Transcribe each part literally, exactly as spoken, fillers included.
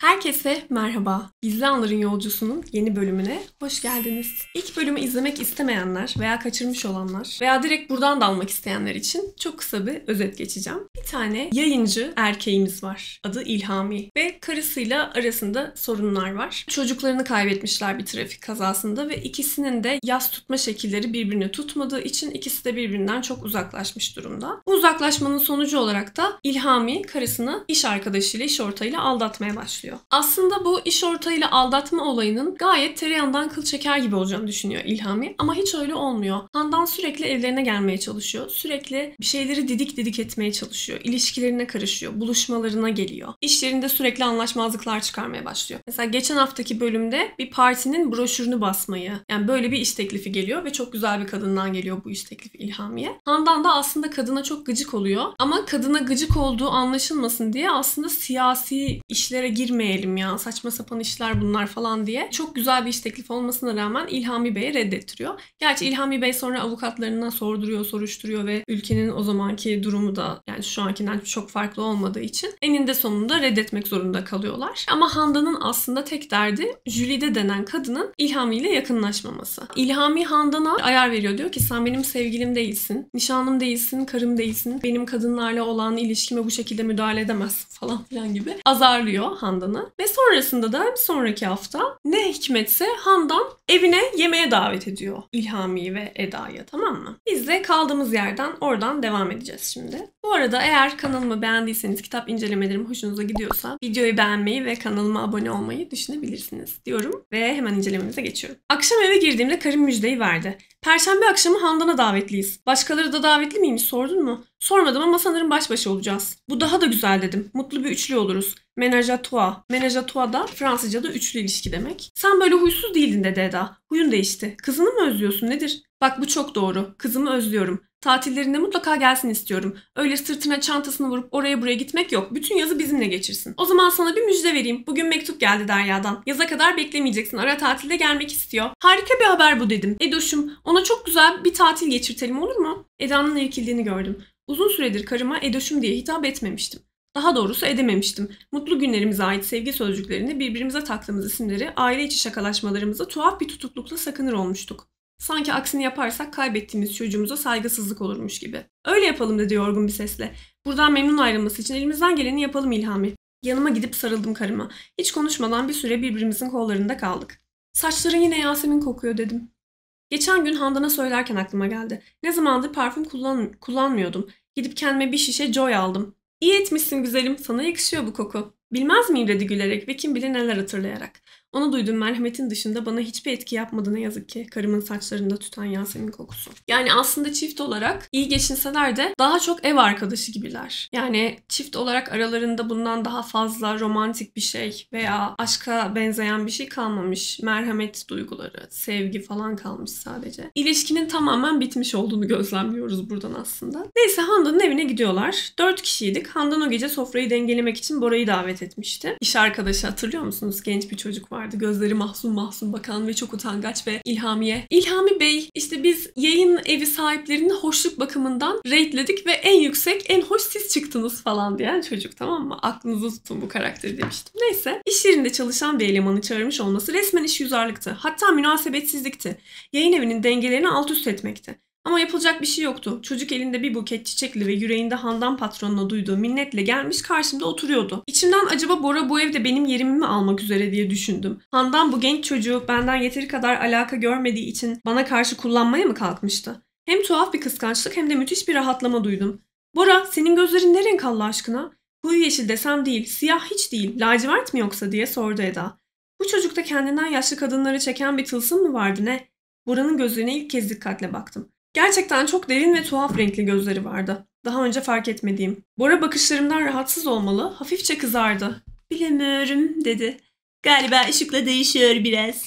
Herkese merhaba. Gizli Anların Yolcusu'nun yeni bölümüne hoş geldiniz. İlk bölümü izlemek istemeyenler veya kaçırmış olanlar veya direkt buradan da almak isteyenler için çok kısa bir özet geçeceğim. Bir tane yayıncı erkeğimiz var. Adı İlhami ve karısıyla arasında sorunlar var. Çocuklarını kaybetmişler bir trafik kazasında ve ikisinin de yas tutma şekilleri birbirini tutmadığı için ikisi de birbirinden çok uzaklaşmış durumda. Bu uzaklaşmanın sonucu olarak da İlhami karısını iş arkadaşıyla, iş ortağıyla aldatmaya başlıyor. Aslında bu iş ortağıyla aldatma olayının gayet tereyağından kıl çeker gibi olacağını düşünüyor İlhami. Ama hiç öyle olmuyor. Handan sürekli evlerine gelmeye çalışıyor. Sürekli bir şeyleri didik didik etmeye çalışıyor. İlişkilerine karışıyor. Buluşmalarına geliyor. İş yerinde sürekli anlaşmazlıklar çıkarmaya başlıyor. Mesela geçen haftaki bölümde bir partinin broşürünü basmayı, yani böyle bir iş teklifi geliyor ve çok güzel bir kadından geliyor bu iş teklifi İlhami'ye. Handan da aslında kadına çok gıcık oluyor. Ama kadına gıcık olduğu anlaşılmasın diye aslında siyasi işlere girmeyelim ya, saçma sapan işler bunlar falan diye çok güzel bir iş teklifi olmasına rağmen İlhami Bey'e reddettiriyor. Gerçi İlhami Bey sonra avukatlarına sorduruyor, soruşturuyor ve ülkenin o zamanki durumu da yani şu ankinden çok farklı olmadığı için eninde sonunda reddetmek zorunda kalıyorlar. Ama Handan'ın aslında tek derdi Jülide denen kadının İlhami ile yakınlaşmaması. İlhami Handan'a ayar veriyor, diyor ki sen benim sevgilim değilsin, nişanlım değilsin, karım değilsin, benim kadınlarla olan ilişkime bu şekilde müdahale edemezsin falan filan gibi azarlıyor Handan'ı. Ve sonrasında da bir sonraki hafta ne hikmetse Handan evine yemeğe davet ediyor İlhami'yi ve Eda'yı, tamam mı? Biz de kaldığımız yerden oradan devam edeceğiz şimdi. Bu arada eğer kanalımı beğendiyseniz, kitap incelemelerim hoşunuza gidiyorsa videoyu beğenmeyi ve kanalıma abone olmayı düşünebilirsiniz diyorum ve hemen incelememize geçiyorum. Akşam eve girdiğimde karım müjdeyi verdi. Perşembe akşamı Handan'a davetliyiz. Başkaları da davetli miymiş, sordun mu? Sormadım ama sanırım baş başa olacağız. Bu daha da güzel dedim. Mutlu bir üçlü oluruz. Ménage à trois. Ménage à trois da Fransızca'da üçlü ilişki demek. Sen böyle huysuz değildin dedi Eda. Huyun değişti. Kızını mı özlüyorsun, nedir? Bak bu çok doğru. Kızımı özlüyorum. Tatillerinde mutlaka gelsin istiyorum. Öyle sırtına çantasını vurup oraya buraya gitmek yok. Bütün yazı bizimle geçirsin. O zaman sana bir müjde vereyim. Bugün mektup geldi Derya'dan. Yaza kadar beklemeyeceksin. Ara tatilde gelmek istiyor. Harika bir haber bu dedim. Edoş'um, ona çok güzel bir tatil geçirtelim, olur mu? Eda'nın irkildiğini gördüm. Uzun süredir karıma Edoş'um diye hitap etmemiştim. Daha doğrusu edememiştim. Mutlu günlerimize ait sevgi sözcüklerini, birbirimize taktığımız isimleri, aile içi şakalaşmalarımızı tuhaf bir tutuklukla sakınır olmuştuk. Sanki aksini yaparsak kaybettiğimiz çocuğumuza saygısızlık olurmuş gibi. Öyle yapalım dedi yorgun bir sesle. Buradan memnun ayrılması için elimizden geleni yapalım İlhami. Yanıma gidip sarıldım karıma. Hiç konuşmadan bir süre birbirimizin kollarında kaldık. Saçların yine Yasemin kokuyor dedim. Geçen gün Handan'a söylerken aklıma geldi. Ne zamandır parfüm kullan kullanmıyordum. Gidip kendime bir şişe Joy aldım. İyi etmişsin güzelim, sana yakışıyor bu koku. Bilmez miyim dedi gülerek ve kim bilir neler hatırlayarak. Onu duyduğum merhametin dışında bana hiçbir etki yapmadı ne yazık ki karımın saçlarında tüten Yasemin kokusu. Yani aslında çift olarak iyi geçinseler de daha çok ev arkadaşı gibiler. Yani çift olarak aralarında bundan daha fazla romantik bir şey veya aşka benzeyen bir şey kalmamış. Merhamet duyguları, sevgi falan kalmış sadece. İlişkinin tamamen bitmiş olduğunu gözlemliyoruz buradan aslında. Neyse Handan'ın evine gidiyorlar. Dört kişiydik. Handan o gece sofrayı dengelemek için Bora'yı davet etmişti. İş arkadaşı, hatırlıyor musunuz? Genç bir çocuk var. Gözleri mahzun mahzun bakan ve çok utangaç ve İlhami'ye. İlhami Bey, işte biz yayın evi sahiplerini hoşluk bakımından rate'ledik ve en yüksek, en hoş siz çıktınız falan diyen çocuk, tamam mı? Aklınızda tutun bu karakteri demiştim. Neyse, iş yerinde çalışan bir elemanı çağırmış olması resmen işgüzarlıktı. Hatta münasebetsizlikti. Yayın evinin dengelerini alt üst etmekti. Ama yapılacak bir şey yoktu. Çocuk elinde bir buket çiçekli ve yüreğinde Handan patronuna duyduğu minnetle gelmiş karşımda oturuyordu. İçimden acaba Bora bu evde benim yerimi mi almak üzere diye düşündüm. Handan bu genç çocuğu benden yeteri kadar alaka görmediği için bana karşı kullanmaya mı kalkmıştı? Hem tuhaf bir kıskançlık hem de müthiş bir rahatlama duydum. Bora, senin gözlerin ne renk Allah aşkına? Koyu yeşil desem değil, siyah hiç değil, lacivert mi yoksa diye sordu Eda. Bu çocukta kendinden yaşlı kadınları çeken bir tılsım mı vardı ne? Bora'nın gözlerine ilk kez dikkatle baktım. Gerçekten çok derin ve tuhaf renkli gözleri vardı. Daha önce fark etmediğim. Bora bakışlarımdan rahatsız olmalı, hafifçe kızardı. Bilemiyorum dedi. Galiba ışıkla değişiyor biraz.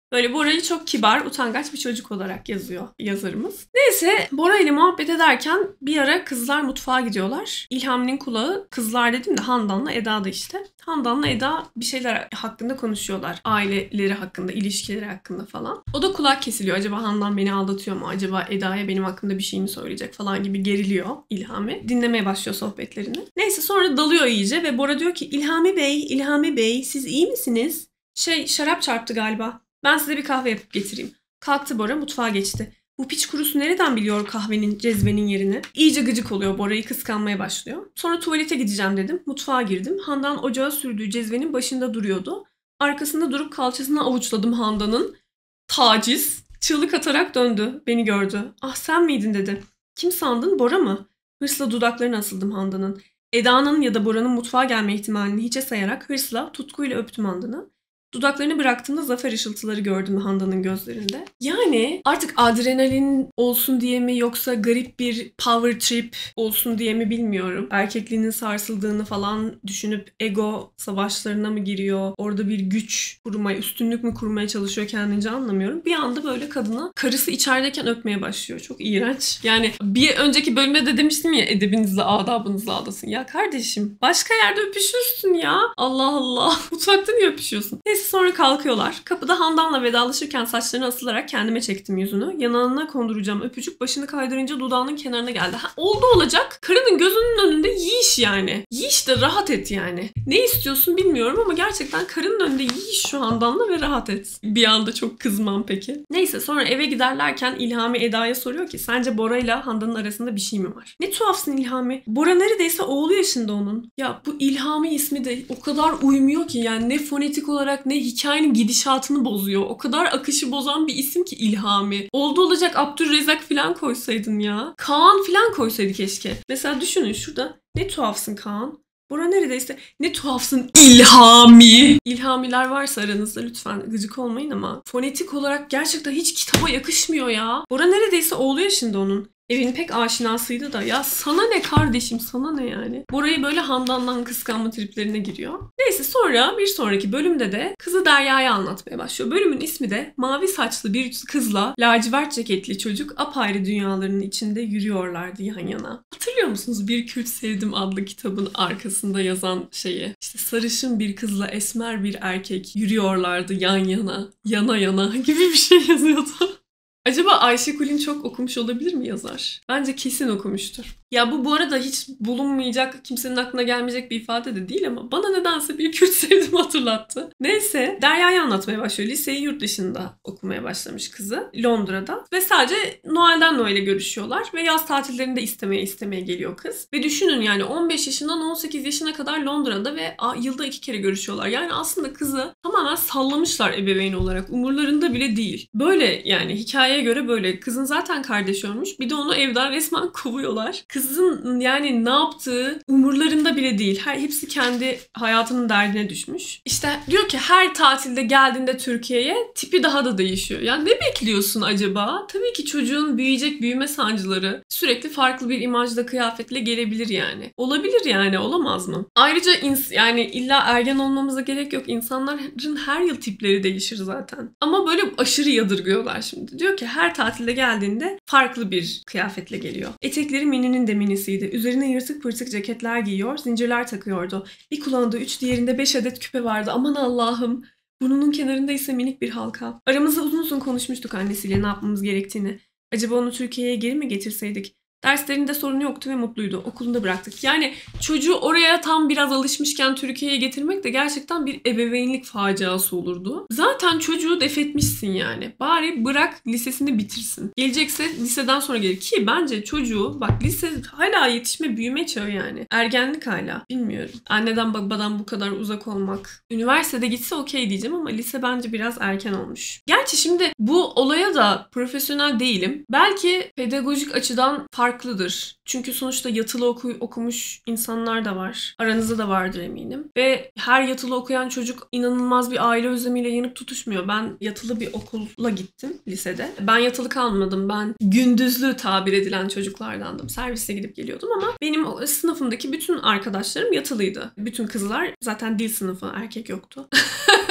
Böyle Bora'yı çok kibar, utangaç bir çocuk olarak yazıyor yazarımız. Neyse Bora ile muhabbet ederken bir ara kızlar mutfağa gidiyorlar. İlhami'nin kulağı, kızlar dedim de Handan'la Eda'da işte. Handan'la Eda bir şeyler hakkında konuşuyorlar. Aileleri hakkında, ilişkileri hakkında falan. O da kulak kesiliyor. Acaba Handan beni aldatıyor mu? Acaba Eda'ya benim hakkında bir şey mi söyleyecek falan gibi geriliyor İlhami. Dinlemeye başlıyor sohbetlerini. Neyse sonra dalıyor iyice ve Bora diyor ki İlhami Bey, İlhami Bey siz iyi misiniz? Şey şarap çarptı galiba. Ben size bir kahve yapıp getireyim. Kalktı Bora mutfağa geçti. Bu piç kurusu nereden biliyor kahvenin, cezvenin yerini? İyice gıcık oluyor. Bora'yı kıskanmaya başlıyor. Sonra tuvalete gideceğim dedim. Mutfağa girdim. Handan ocağa sürdüğü cezvenin başında duruyordu. Arkasında durup kalçasına avuçladım Handan'ın. Taciz. Çığlık atarak döndü. Beni gördü. Ah sen miydin dedi. Kim sandın? Bora mı? Hırsla dudaklarına asıldım Handan'ın. Eda'nın ya da Bora'nın mutfağa gelme ihtimalini hiçe sayarak hırsla, tutkuyla öptüm Handan'ı. Dudaklarını bıraktığımda zafer ışıltıları gördüm Handan'ın gözlerinde. Yani artık adrenalin olsun diye mi yoksa garip bir power trip olsun diye mi bilmiyorum. Erkekliğinin sarsıldığını falan düşünüp ego savaşlarına mı giriyor? Orada bir güç kurmaya, üstünlük mü kurmaya çalışıyor kendince anlamıyorum. Bir anda böyle kadını karısı içerideyken öpmeye başlıyor. Çok iğrenç. Yani bir önceki bölümde de demiştim ya edebinizle adabınızla aldasın. Ya kardeşim başka yerde öpüşürsün ya. Allah Allah. Mutfakta niye öpüşüyorsun? Neyse sonra kalkıyorlar. Kapıda Handan'la vedalaşırken saçlarını asılarak kendime çektim yüzünü. Yanağına konduracağım öpücük başını kaydırınca dudağının kenarına geldi. Ha, oldu olacak. Karının gözünün önünde yiyiş yani. Yiyiş de rahat et yani. Ne istiyorsun bilmiyorum ama gerçekten karının önünde yiyiş şu Handan'la ve rahat et. Bir anda çok kızmam peki. Neyse sonra eve giderlerken İlhami Eda'ya soruyor ki sence Bora ile Handan'ın arasında bir şey mi var? Ne tuhafsın İlhami. Bora neredeyse oğlu yaşında onun. Ya bu İlhami ismi de o kadar uymuyor ki yani ne fonetik olarak ne hikayenin gidişatını bozuyor. O kadar akışı bozan bir isim ki İlhami. Oldu olacak Abdülrezzak falan koysaydın ya. Kaan falan koysaydı keşke. Mesela düşünün şurada ne tuhafsın Kaan. Bora neredeyse ne tuhafsın İlhami. İlhamiler varsa aranızda lütfen gıcık olmayın ama fonetik olarak gerçekten hiç kitaba yakışmıyor ya. Bora neredeyse oğlu yaşında onun. Evin pek aşinasıydı da ya sana ne kardeşim sana ne yani. Bora'yı böyle Handan'dan kıskanma triplerine giriyor. Neyse sonra bir sonraki bölümde de kızı Derya'ya anlatmaya başlıyor. Bölümün ismi de mavi saçlı bir kızla lacivert ceketli çocuk apayrı dünyaların içinde yürüyorlardı yan yana. Hatırlıyor musunuz Bir Kürt Sevdim adlı kitabın arkasında yazan şeyi? İşte sarışın bir kızla esmer bir erkek yürüyorlardı yan yana, yana yana gibi bir şey yazıyordu. Acaba Ayşe Kulin çok okumuş olabilir mi yazar? Bence kesin okumuştur. Ya bu bu arada hiç bulunmayacak, kimsenin aklına gelmeyecek bir ifade de değil ama bana nedense Bir Kürt Sevdim hatırlattı. Neyse Derya'yı anlatmaya başlıyor. Liseyi yurt dışında okumaya başlamış kızı. Londra'da. Ve sadece Noel'den Noel'e görüşüyorlar. Ve yaz tatillerinde istemeye istemeye geliyor kız. Ve düşünün yani on beş yaşından on sekiz yaşına kadar Londra'da ve yılda iki kere görüşüyorlar. Yani aslında kızı tamamen sallamışlar ebeveyn olarak. Umurlarında bile değil. Böyle yani hikayeye göre böyle. Kızın zaten kardeşi ölmüş. Bir de onu evden resmen kovuyorlar. Kızın yani ne yaptığı umurlarında bile değil. Her, hepsi kendi hayatının derdine düşmüş. İşte diyor ki her tatilde geldiğinde Türkiye'ye tipi daha da değişiyor. Yani ne bekliyorsun acaba? Tabii ki çocuğun büyüyecek büyüme sancıları sürekli farklı bir imajda kıyafetle gelebilir yani. Olabilir yani olamaz mı? Ayrıca ins- yani illa ergen olmamıza gerek yok. İnsanların her yıl tipleri değişir zaten. Ama böyle aşırı yadırgıyorlar şimdi. Diyor ki her tatilde geldiğinde farklı bir kıyafetle geliyor. Etekleri mininin de minisiydi. Üzerine yırtık pırtık ceketler giyiyor, zincirler takıyordu. Bir kulağında üç, diğerinde beş adet küpe vardı. Aman Allah'ım. Burnunun kenarında ise minik bir halka. Aramızda uzun uzun konuşmuştuk annesiyle ne yapmamız gerektiğini. Acaba onu Türkiye'ye geri mi getirseydik? Derslerinde sorunu yoktu ve mutluydu. Okulunda bıraktık. Yani çocuğu oraya tam biraz alışmışken Türkiye'ye getirmek de gerçekten bir ebeveynlik faciası olurdu. Zaten çocuğu defetmişsin yani. Bari bırak lisesini bitirsin. Gelecekse liseden sonra gelir. Ki bence çocuğu bak lise hala yetişme büyüme çağı yani. Ergenlik hala. Bilmiyorum. Anneden babadan bu kadar uzak olmak. Üniversitede gitse okey diyeceğim ama lise bence biraz erken olmuş. Gerçi şimdi bu olaya da profesyonel değilim. Belki pedagojik açıdan farklıdır. Çünkü sonuçta yatılı oku- okumuş insanlar da var. Aranızda da vardır eminim. Ve her yatılı okuyan çocuk inanılmaz bir aile özlemiyle yanıp tutuşmuyor. Ben yatılı bir okulla gittim lisede. Ben yatılı kalmadım. Ben gündüzlü tabir edilen çocuklardandım. Serviste gidip geliyordum ama benim o sınıfımdaki bütün arkadaşlarım yatılıydı. Bütün kızlar zaten dil sınıfı, erkek yoktu.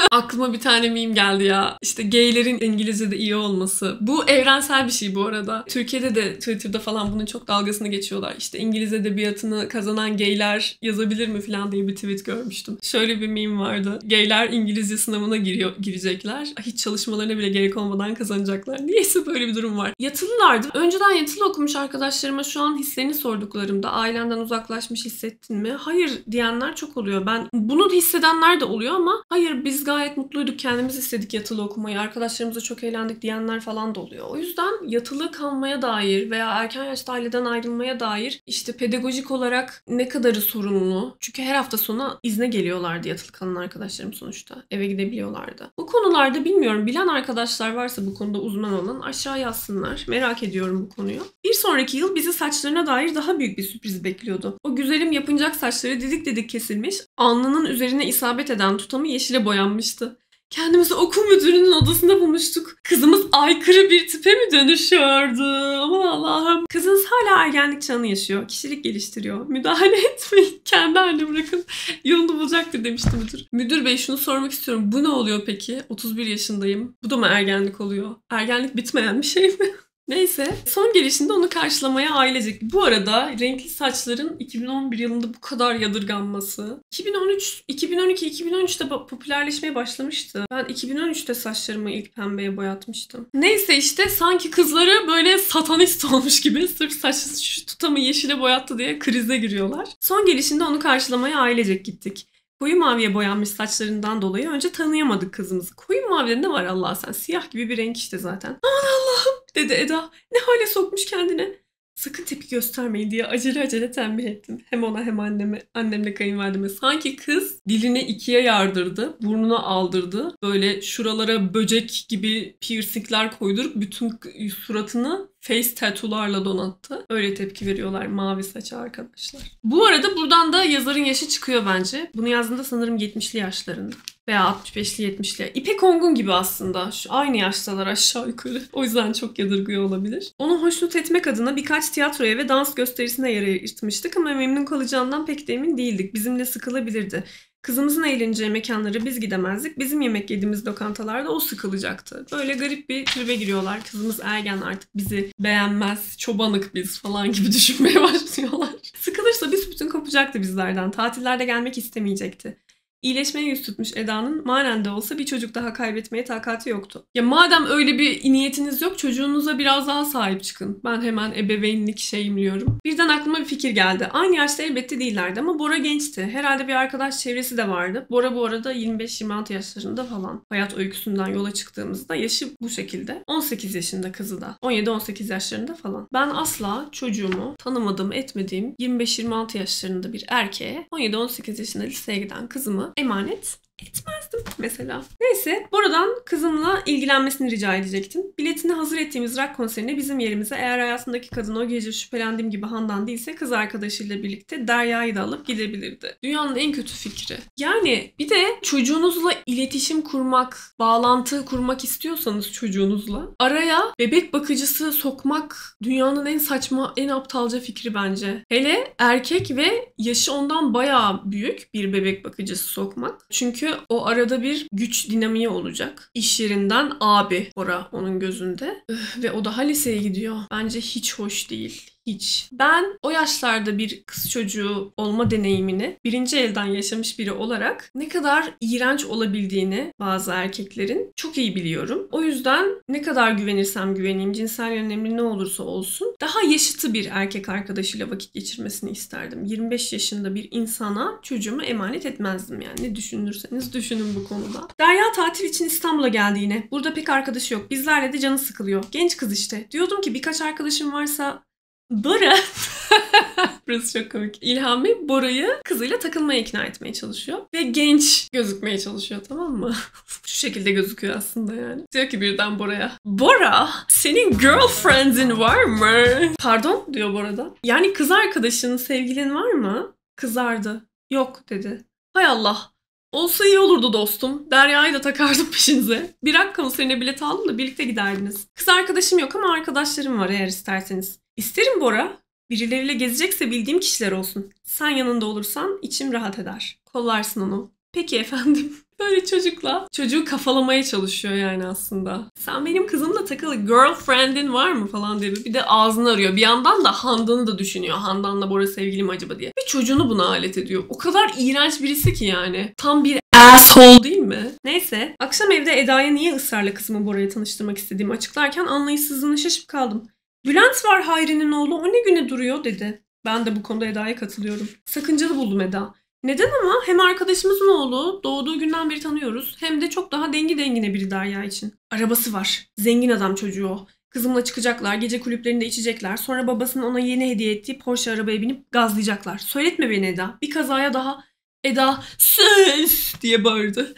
Aklıma bir tane meme geldi ya. İşte gaylerin İngilizce'de iyi olması. Bu evrensel bir şey bu arada. Türkiye'de de Twitter'da falan bunun çok dalgasını geçiyorlar. İşte İngiliz edebiyatını kazanan gayler yazabilir mi falan diye bir tweet görmüştüm. Şöyle bir meme vardı. Gayler İngilizce sınavına giriyor, girecekler. Hiç çalışmalarına bile gerek olmadan kazanacaklar. Niyeyse böyle bir durum var. Yatılılardı. Önceden yatılı okumuş arkadaşlarıma şu an hislerini sorduklarımda ailenden uzaklaşmış hissettin mi? Hayır diyenler çok oluyor. Ben bunu hissedenler de oluyor ama hayır biz gayet mutluyduk, kendimiz istedik yatılı okumayı, arkadaşlarımızla çok eğlendik diyenler falan da oluyor. O yüzden yatılı kalmaya dair veya erken yaşta aileden ayrılmaya dair işte pedagojik olarak ne kadarı sorumlu? Çünkü her hafta sonu izne geliyorlardı yatılı kalan arkadaşlarım sonuçta. Eve gidebiliyorlardı. Bu konularda bilmiyorum, bilen arkadaşlar varsa bu konuda uzman olan aşağı yazsınlar. Merak ediyorum bu konuyu. Bir sonraki yıl bizi saçlarına dair daha büyük bir sürpriz bekliyordu. O güzelim yapıncak saçları didik didik kesilmiş, alnının üzerine isabet eden tutamı yeşile boyanmıştı. Kendimizi okul müdürünün odasında bulmuştuk. Kızımız aykırı bir tipe mi dönüşüyordu? Aman Allah'ım. Kızınız hala ergenlik çağını yaşıyor. Kişilik geliştiriyor. Müdahale etmeyin. Kendi haline bırakın. Yolunu bulacaktır demişti müdür. Müdür bey şunu sormak istiyorum. Bu ne oluyor peki? otuz bir yaşındayım. Bu da mı ergenlik oluyor? Ergenlik bitmeyen bir şey mi? Neyse. Son gelişinde onu karşılamaya ailecek. Bu arada renkli saçların iki bin on bir yılında bu kadar yadırganması. iki bin on üç, iki bin on iki, iki bin on üçte popülerleşmeye başlamıştı. Ben iki bin on üçte saçlarımı ilk pembeye boyatmıştım. Neyse işte sanki kızları böyle satanist olmuş gibi sırf saçsız şu tutamı yeşile boyattı diye krize giriyorlar. Son gelişinde onu karşılamaya ailecek gittik. Koyu maviye boyanmış saçlarından dolayı önce tanıyamadık kızımızı. Koyu mavide ne var Allah sen? Siyah gibi bir renk işte zaten. Aman Allah'ım dedi Eda. Ne hale sokmuş kendine. Sakın tepki göstermeyin diye acele acele tembih ettim. Hem ona hem anneme, annemle kayınvalideme. Sanki kız dilini ikiye yardırdı, burnuna aldırdı. Böyle şuralara böcek gibi piercingler koydurup bütün suratını face tattoo'larla donattı. Öyle tepki veriyorlar mavi saça arkadaşlar. Bu arada buradan da yazarın yaşı çıkıyor bence. Bunu yazdığında sanırım yetmişli yaşlarında. Veya altmış beşli yetmişli. İpek Ongun gibi aslında. Şu aynı yaştalar aşağı yukarı. O yüzden çok yadırgıyor olabilir. Onu hoşnut etmek adına birkaç tiyatroya ve dans gösterisine yer ayırtmıştık ama memnun kalacağından pek de emin değildik. Bizimle sıkılabilirdi. Kızımızın eğleneceği mekanlara biz gidemezdik. Bizim yemek yediğimiz lokantalarda o sıkılacaktı. Böyle garip bir tribe giriyorlar. Kızımız ergen artık bizi beğenmez, çobanık biz falan gibi düşünmeye başlıyorlar. Sıkılırsa büsbütün kopacaktı bizlerden. Tatillerde gelmek istemeyecekti. İyileşmeye yüz tutmuş Eda'nın manen de olsa bir çocuk daha kaybetmeye takati yoktu. Ya madem öyle bir niyetiniz yok çocuğunuza biraz daha sahip çıkın. Ben hemen ebeveynlik şeyimliyorum. Birden aklıma bir fikir geldi. Aynı yaşta elbette değillerdi ama Bora gençti. Herhalde bir arkadaş çevresi de vardı. Bora bu arada yirmi beş yirmi altı yaşlarında falan. Hayat öyküsünden yola çıktığımızda yaşı bu şekilde. on sekiz yaşında kızı da. on yedi on sekiz yaşlarında falan. Ben asla çocuğumu tanımadığım etmediğim yirmi beş yirmi altı yaşlarında bir erkeğe on yedi on sekiz yaşında liseye giden kızımı emanet etmezdim mesela. Neyse buradan kızımla ilgilenmesini rica edecektim. Biletini hazır ettiğimiz rock konserine bizim yerimize eğer hayatındaki kadın o gece şüphelendiğim gibi Handan değilse kız arkadaşıyla birlikte Derya'yı da alıp gidebilirdi. Dünyanın en kötü fikri. Yani bir de çocuğunuzla iletişim kurmak, bağlantı kurmak istiyorsanız çocuğunuzla araya bebek bakıcısı sokmak dünyanın en saçma, en aptalca fikri bence. Hele erkek ve yaşı ondan bayağı büyük bir bebek bakıcısı sokmak. Çünkü o arada bir güç dinamiği olacak. İş yerinden abi Bora onun gözünde. Üf, ve o daha liseye gidiyor. Bence hiç hoş değil. Hiç. Ben o yaşlarda bir kız çocuğu olma deneyimini birinci elden yaşamış biri olarak ne kadar iğrenç olabildiğini bazı erkeklerin çok iyi biliyorum. O yüzden ne kadar güvenirsem güveneyim, cinsel yönelimi ne olursa olsun daha yaşıtı bir erkek arkadaşıyla vakit geçirmesini isterdim. yirmi beş yaşında bir insana çocuğumu emanet etmezdim yani. Ne düşünürseniz düşünün bu konuda. Derya tatil için İstanbul'a geldi yine. Burada pek arkadaşı yok. Bizlerle de canı sıkılıyor. Genç kız işte. Diyordum ki birkaç arkadaşım varsa Bora, burası çok komik. İlhami Bora'yı kızıyla takılmaya ikna etmeye çalışıyor. Ve genç gözükmeye çalışıyor, tamam mı? Şu şekilde gözüküyor aslında yani. Diyor ki birden Bora'ya, Bora senin girlfriend'in var mı? Pardon diyor Bora da. Yani kız arkadaşının, sevgilin var mı? Kızardı. Yok dedi. Hay Allah. Olsa iyi olurdu dostum. Derya'yı da takardım peşinize. Bir rock konserine bilet aldım da birlikte giderdiniz. Kız arkadaşım yok ama arkadaşlarım var eğer isterseniz. İsterim Bora. Birileriyle gezecekse bildiğim kişiler olsun. Sen yanında olursan içim rahat eder. Kollarsın onu. Peki efendim. Böyle çocukla çocuğu kafalamaya çalışıyor yani aslında. Sen benim kızımla takılı, girlfriend'in var mı falan diye. Bir de ağzını arıyor. Bir yandan da Handan'ı da düşünüyor. Handan'la Bora sevgili mi acaba diye. Ve çocuğunu buna alet ediyor. O kadar iğrenç birisi ki yani. Tam bir asshole değil mi? Neyse. Akşam evde Eda'ya niye ısrarla kızımı Bora'ya tanıştırmak istediğimi açıklarken anlayışsızlığına şaşıp kaldım. Bülent var Hayri'nin oğlu, o ne güne duruyor dedi. Ben de bu konuda Eda'ya katılıyorum. Sakıncalı buldum Eda. Neden ama? Hem arkadaşımızın oğlu, doğduğu günden beri tanıyoruz. Hem de çok daha dengi dengine biri Derya için. Arabası var. Zengin adam çocuğu o. Kızımla çıkacaklar, gece kulüplerinde içecekler. Sonra babasının ona yeni hediye ettiği Porsche arabaya binip gazlayacaklar. Söyletme beni Eda. Bir kazaya daha Eda sus diye bağırdı.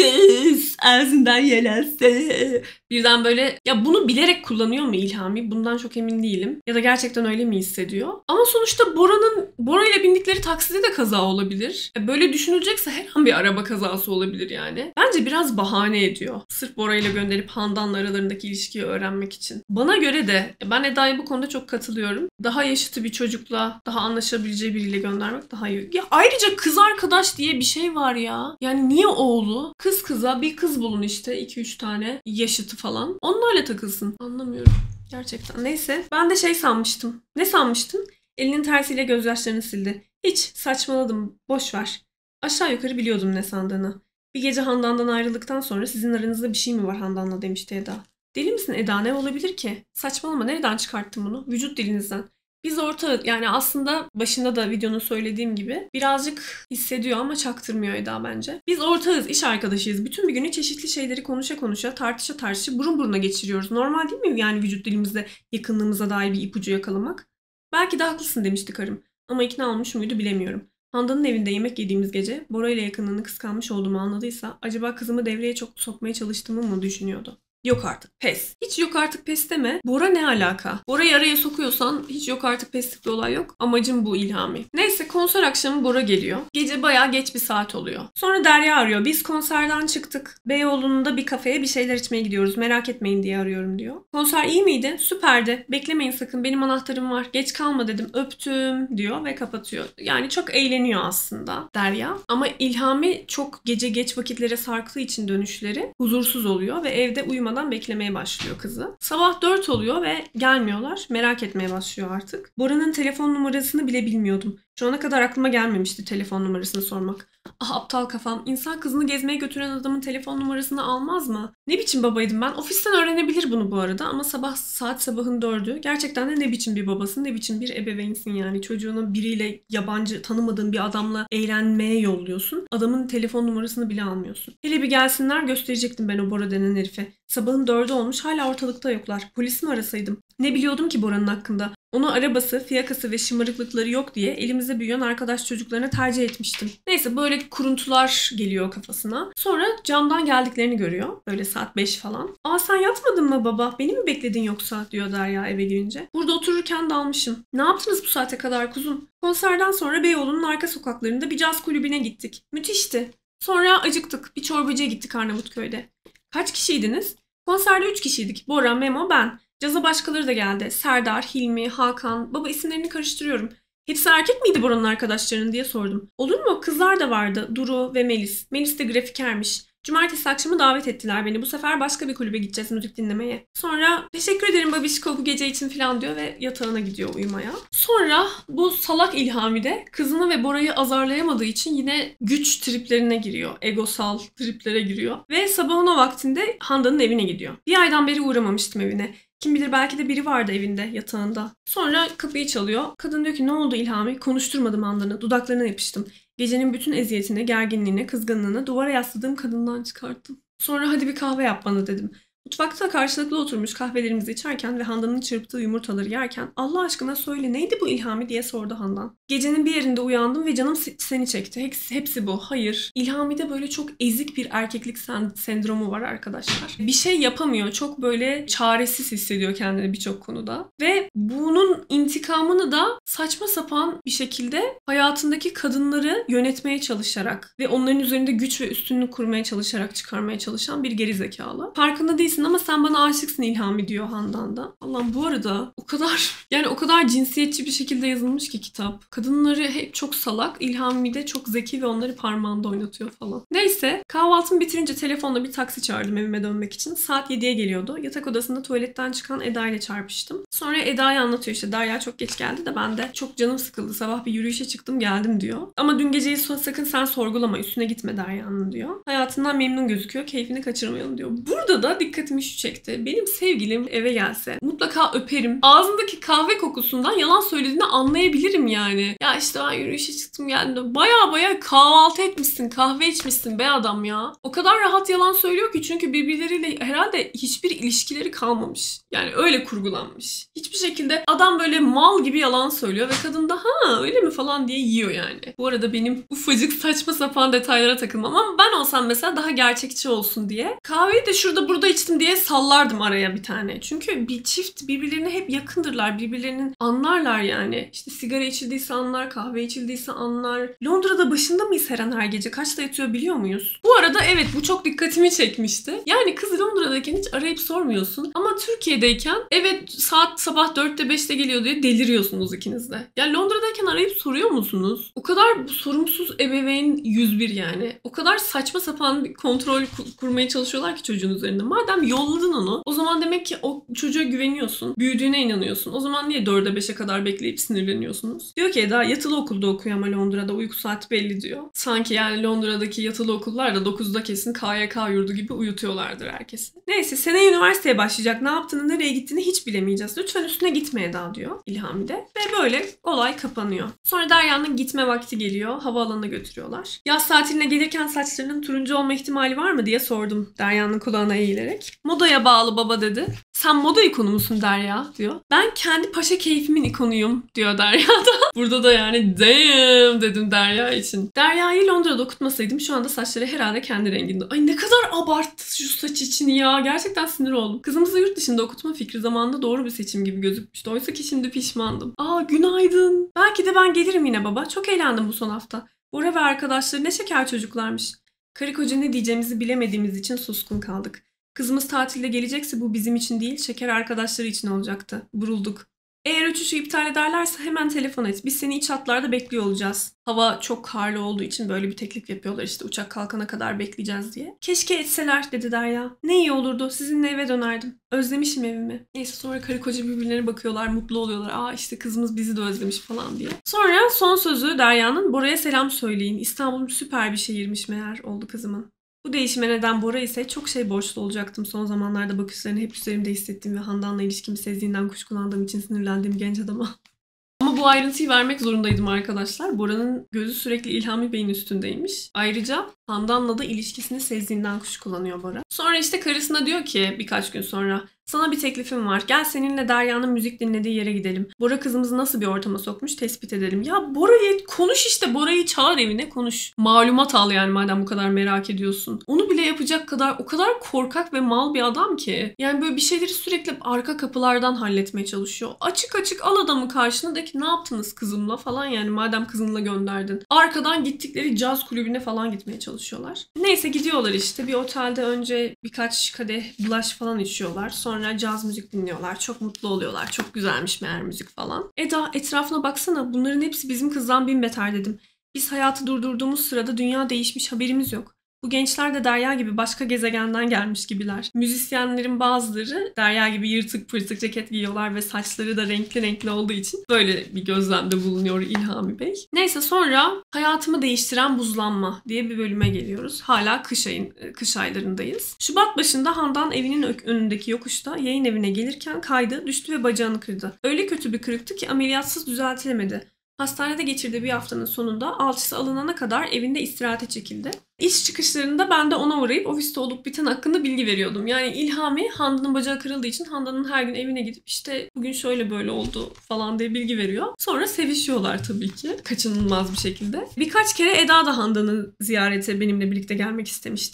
Sus ağzından yelen sus. Birden böyle ya bunu bilerek kullanıyor mu İlhami? Bundan çok emin değilim. Ya da gerçekten öyle mi hissediyor? Ama sonuçta Bora'nın Bora ile bindikleri takside de kaza olabilir. Böyle düşünülecekse her an bir araba kazası olabilir yani. Bence biraz bahane ediyor. Sırf Bora ile gönderip Handan'la aralarındaki ilişkiyi öğrenmek için. Bana göre de ben Eda'ya bu konuda çok katılıyorum. Daha yaşıtı bir çocukla, daha anlaşabileceği biriyle göndermek daha iyi. Ya ayrıca kız arkadaş diye bir şey var ya. Yani niye oğlu? Kız kıza bir kız bulun işte iki üç tane yaşıtı falan. Onlarla takılsın. Anlamıyorum. Gerçekten. Neyse. Ben de şey sanmıştım. Ne sanmıştın? Elinin tersiyle gözyaşlarını sildi. Hiç. Saçmaladım. Boş ver. Aşağı yukarı biliyordum ne sandığını. Bir gece Handan'dan ayrıldıktan sonra sizin aranızda bir şey mi var Handan'la demişti Eda. Deli misin Eda? Ne olabilir ki? Saçmalama. Nereden çıkarttın bunu? Vücut dilinizden. Biz orta yani aslında başında da videonun söylediğim gibi birazcık hissediyor ama çaktırmıyor Eda bence. Biz ortağız, iş arkadaşıyız. Bütün bir günü çeşitli şeyleri konuşa konuşa, tartışa tartışa burun buruna geçiriyoruz. Normal değil mi yani vücut dilimizde yakınlığımıza dair bir ipucu yakalamak? Belki de haklısın demişti karım. Ama ikna olmuş muydu bilemiyorum. Handan'ın evinde yemek yediğimiz gece Bora ile yakınlığını kıskanmış olduğumu anladıysa acaba kızımı devreye çok sokmaya çalıştığımı mı düşünüyordu? Yok artık pes. Hiç yok artık pes deme. Bora ne alaka? Bora'yı araya sokuyorsan hiç yok artık peslik bir olay yok. Amacım bu İlhami. Neyse konser akşamı Bora geliyor. Gece bayağı geç bir saat oluyor. Sonra Derya arıyor. Biz konserden çıktık. Beyoğlu'nda bir kafeye bir şeyler içmeye gidiyoruz. Merak etmeyin diye arıyorum diyor. Konser iyi miydi? Süperdi. Beklemeyin sakın. Benim anahtarım var. Geç kalma dedim. Öptüm diyor ve kapatıyor. Yani çok eğleniyor aslında Derya. Ama İlhami çok gece geç vakitlere sarktığı için dönüşleri huzursuz oluyor ve evde uyumadan beklemeye başlıyor kızı. Sabah dört oluyor ve gelmiyorlar. Merak etmeye başlıyor artık. Bora'nın telefon numarasını bile bilmiyordum. Şu ana kadar aklıma gelmemişti telefon numarasını sormak. Ah aptal kafam. İnsan kızını gezmeye götüren adamın telefon numarasını almaz mı? Ne biçim babaydım ben? Ofisten öğrenebilir bunu bu arada ama sabah saat sabahın dördü. Gerçekten de ne biçim bir babasın, ne biçim bir ebeveynsin yani. Çocuğunu biriyle yabancı tanımadığın bir adamla eğlenmeye yolluyorsun. Adamın telefon numarasını bile almıyorsun. Hele bir gelsinler gösterecektim ben o Bora denen herife. Sabahın dördü olmuş hala ortalıkta yoklar. Polis mi arasaydım? Ne biliyordum ki Bora'nın hakkında? Onu arabası, fiyakası ve şımarıklıkları yok diye elimizde büyüyen arkadaş çocuklarına tercih etmiştim. Neyse böyle kuruntular geliyor kafasına. Sonra camdan geldiklerini görüyor. Böyle saat beş falan. Aa sen yatmadın mı baba? Beni mi bekledin yoksa? Diyor Derya eve gelince. Burada otururken dalmışım. Ne yaptınız bu saate kadar kuzum? Konserden sonra Beyoğlu'nun arka sokaklarında bir caz kulübüne gittik. Müthişti. Sonra acıktık. Bir çorbacıya gittik Arnavutköy'de. Kaç kişiydiniz? Konserde üç kişiydik. Bora, Memo, ben. Caza başkaları da geldi. Serdar, Hilmi, Hakan. Baba isimlerini karıştırıyorum. Hepsi erkek miydi Bora'nın arkadaşlarının diye sordum. Olur mu? Kızlar da vardı. Duru ve Melis. Melis de grafikermiş. Cumartesi akşamı davet ettiler beni. Bu sefer başka bir kulübe gideceğiz müzik dinlemeye. Sonra teşekkür ederim babişko bu gece için falan diyor ve yatağına gidiyor uyumaya. Sonra bu salak İlhami de kızını ve Bora'yı azarlayamadığı için yine güç triplerine giriyor. Egosal triplere giriyor. Ve sabahın o vaktinde Handan'ın evine gidiyor. Bir aydan beri uğramamıştım evine. Kim bilir belki de biri vardı evinde, yatağında. Sonra kapıyı çalıyor. Kadın diyor ki ne oldu İlhami? Konuşturmadım Handan'ı. Dudaklarına yapıştım. Gecenin bütün eziyetini, gerginliğini, kızgınlığını duvara yasladığım kadından çıkarttım. Sonra hadi bir kahve yap bana dedim. Mutfakta karşılıklı oturmuş kahvelerimizi içerken ve Handan'ın çırptığı yumurtaları yerken Allah aşkına söyle neydi bu İlhami diye sordu Handan. Gecenin bir yerinde uyandım ve canım seni çekti. Hepsi bu. Hayır. İlhami'de böyle çok ezik bir erkeklik sendromu var arkadaşlar. Bir şey yapamıyor. Çok böyle çaresiz hissediyor kendini birçok konuda. Ve bunun intikamını da saçma sapan bir şekilde hayatındaki kadınları yönetmeye çalışarak ve onların üzerinde güç ve üstünlük kurmaya çalışarak çıkarmaya çalışan bir gerizekalı. Farkında değil değilsin ama sen bana aşıksın İlhami diyor Handan da. Allah'ım bu arada o kadar yani o kadar cinsiyetçi bir şekilde yazılmış ki kitap. Kadınları hep çok salak, İlhami de çok zeki ve onları parmağında oynatıyor falan. Neyse kahvaltımı bitirince telefonla bir taksi çağırdım evime dönmek için. Saat yediye geliyordu. Yatak odasında tuvaletten çıkan Eda ile çarpıştım. Sonra Eda'yı anlatıyor işte Derya çok geç geldi de ben de çok canım sıkıldı. Sabah bir yürüyüşe çıktım geldim diyor. Ama dün geceyi sakın sen sorgulama üstüne gitme Derya'nın diyor. Hayatından memnun gözüküyor. Keyfini kaçırmayalım diyor. Burada da dikkatimi şu çekti. Benim sevgilim eve gelse mutlaka öperim. Ağzındaki kahve kokusundan yalan söylediğini anlayabilirim yani. Ya işte ben yürüyüşe çıktım geldim. Baya baya kahvaltı etmişsin, kahve içmişsin be adam ya. O kadar rahat yalan söylüyor ki çünkü birbirleriyle herhalde hiçbir ilişkileri kalmamış. Yani öyle kurgulanmış. Hiçbir şekilde adam böyle mal gibi yalan söylüyor ve kadın da ha öyle mi falan diye yiyor yani. Bu arada benim ufacık saçma sapan detaylara takılmam ama ben olsam mesela daha gerçekçi olsun diye kahveyi de şurada burada içtim diye sallardım araya bir tane. Çünkü bir çift birbirlerine hep yakındırlar. Birbirlerinin anlarlar yani. İşte sigara içildiyse anlar, kahve içildiyse anlar. Londra'da başında mıyız her an her gece? Kaçta yatıyor biliyor muyuz? Bu arada evet bu çok dikkatimi çekmişti. Yani kız Londra'dayken hiç arayıp sormuyorsun. Ama Türkiye'deyken evet saat sabah dörtte beşte geliyor diye deliriyorsunuz ikiniz de. Yani Londra'dayken arayıp soruyor musunuz? O kadar sorumsuz ebeveyn yüz bir yani. O kadar saçma sapan bir kontrol kurmaya çalışıyorlar ki çocuğun üzerinde. Madem yolladın onu o zaman demek ki o çocuğa güveniyorsun. Büyüdüğüne inanıyorsun. O zaman niye dörde beşe kadar bekleyip sinirleniyorsunuz? Diyor ki Eda yatılı okulda okuyor ama Londra'da uyku saati belli diyor. Sanki yani Londra'daki yatılı okullar da dokuzda kesin K Y K yurdu gibi uyutuyorlardır herkesi. Neyse seneye üniversiteye başlayacak. Ne yaptığını nereye gittiğini hiç bilemeyeceğiz. Lütfen üstüne gitme Eda diyor İlhami de. Ve böyle olay kapanıyor. Sonra Derya'nın gitme vakti geliyor. Havaalanına götürüyorlar. Yaz tatiline gelirken saçlarının turuncu olma ihtimali var mı diye sordum Derya'nın kulağına eğilerek. Modaya bağlı baba dedi. Sen moda ikonu musun Derya diyor. Ben kendi paşa keyfimin ikonuyum diyor Derya da. Burada da yani damn dedim Derya için. Derya'yı Londra'da okutmasaydım şu anda saçları herhalde kendi renginde. Ay ne kadar abarttı şu saç için ya. Gerçekten sinir oldum. Kızımızı yurt dışında okutma fikri zamanında doğru bir seçim gibi gözükmüştü. Oysa ki şimdi pişmandım. Aa günaydın. Belki de ben gelirim yine baba. Çok eğlendim bu son hafta. Bora ve arkadaşları ne şeker çocuklarmış. Karı koca ne diyeceğimizi bilemediğimiz için suskun kaldık. Kızımız tatilde gelecekse bu bizim için değil, şeker arkadaşları için olacaktı. Burulduk. Eğer uçuşu iptal ederlerse hemen telefon et. Biz seni iç hatlarda bekliyor olacağız. Hava çok karlı olduğu için böyle bir teklif yapıyorlar işte uçak kalkana kadar bekleyeceğiz diye. Keşke etseler dedi Derya. Ne iyi olurdu sizinle eve dönerdim. Özlemişim evimi. Neyse sonra karı koca birbirlerine bakıyorlar mutlu oluyorlar. Aa işte kızımız bizi de özlemiş falan diye. Sonra son sözü Derya'nın Bora'ya selam söyleyin. İstanbul süper bir şehirmiş meğer oldu kızımın. Bu değişime neden Bora ise çok şey borçlu olacaktım. Son zamanlarda bakışlarını hep üzerimde hissettiğim ve Handan'la ilişkimi sezdiğinden kuşkulandığım için sinirlendiğim genç adama. Ama bu ayrıntıyı vermek zorundaydım arkadaşlar. Bora'nın gözü sürekli İlhami Bey'in üstündeymiş. Ayrıca Handan'la da ilişkisini sezdiğinden kuşkulanıyor Bora. Sonra işte karısına diyor ki birkaç gün sonra sana bir teklifim var. Gel seninle Derya'nın müzik dinlediği yere gidelim. Bora kızımızı nasıl bir ortama sokmuş tespit edelim. Ya Bora'yı konuş işte. Bora'yı çağır evine konuş. Malumat al yani madem bu kadar merak ediyorsun. Onu bile yapacak kadar o kadar korkak ve mal bir adam ki. Yani böyle bir şeyleri sürekli arka kapılardan halletmeye çalışıyor. Açık açık al adamı karşına de ki ne yaptınız kızımla falan yani madem kızınla gönderdin. Arkadan gittikleri caz kulübüne falan gitmeye çalışıyorlar. Neyse gidiyorlar işte. Bir otelde önce birkaç kadeh bulaş falan içiyorlar. Sonra caz müzik dinliyorlar. Çok mutlu oluyorlar. Çok güzelmiş meğer müzik falan. Eda etrafına baksana bunların hepsi bizim kızdan bin beter dedim. Biz hayatı durdurduğumuz sırada dünya değişmiş haberimiz yok. Bu gençler de Derya gibi başka gezegenden gelmiş gibiler. Müzisyenlerin bazıları Derya gibi yırtık pırtık ceket giyiyorlar ve saçları da renkli renkli olduğu için böyle bir gözlemde bulunuyor İlhami Bey. Neyse sonra hayatımı değiştiren buzlanma diye bir bölüme geliyoruz. Hala kış, ayın, kış aylarındayız. Şubat başında Handan evinin önündeki yokuşta yayın evine gelirken kaydı, düştü ve bacağını kırdı. Öyle kötü bir kırıktı ki ameliyatsız düzeltilemedi. Hastanede geçirdiği bir haftanın sonunda alçısı alınana kadar evinde istirahate çekildi. İş çıkışlarında ben de ona uğrayıp ofiste olup biten hakkında bilgi veriyordum. Yani İlhami Handan'ın bacağı kırıldığı için Handan'ın her gün evine gidip işte bugün şöyle böyle oldu falan diye bilgi veriyor. Sonra sevişiyorlar tabii ki. Kaçınılmaz bir şekilde. Birkaç kere Eda da Handan'ı ziyarete benimle birlikte gelmek istemişti.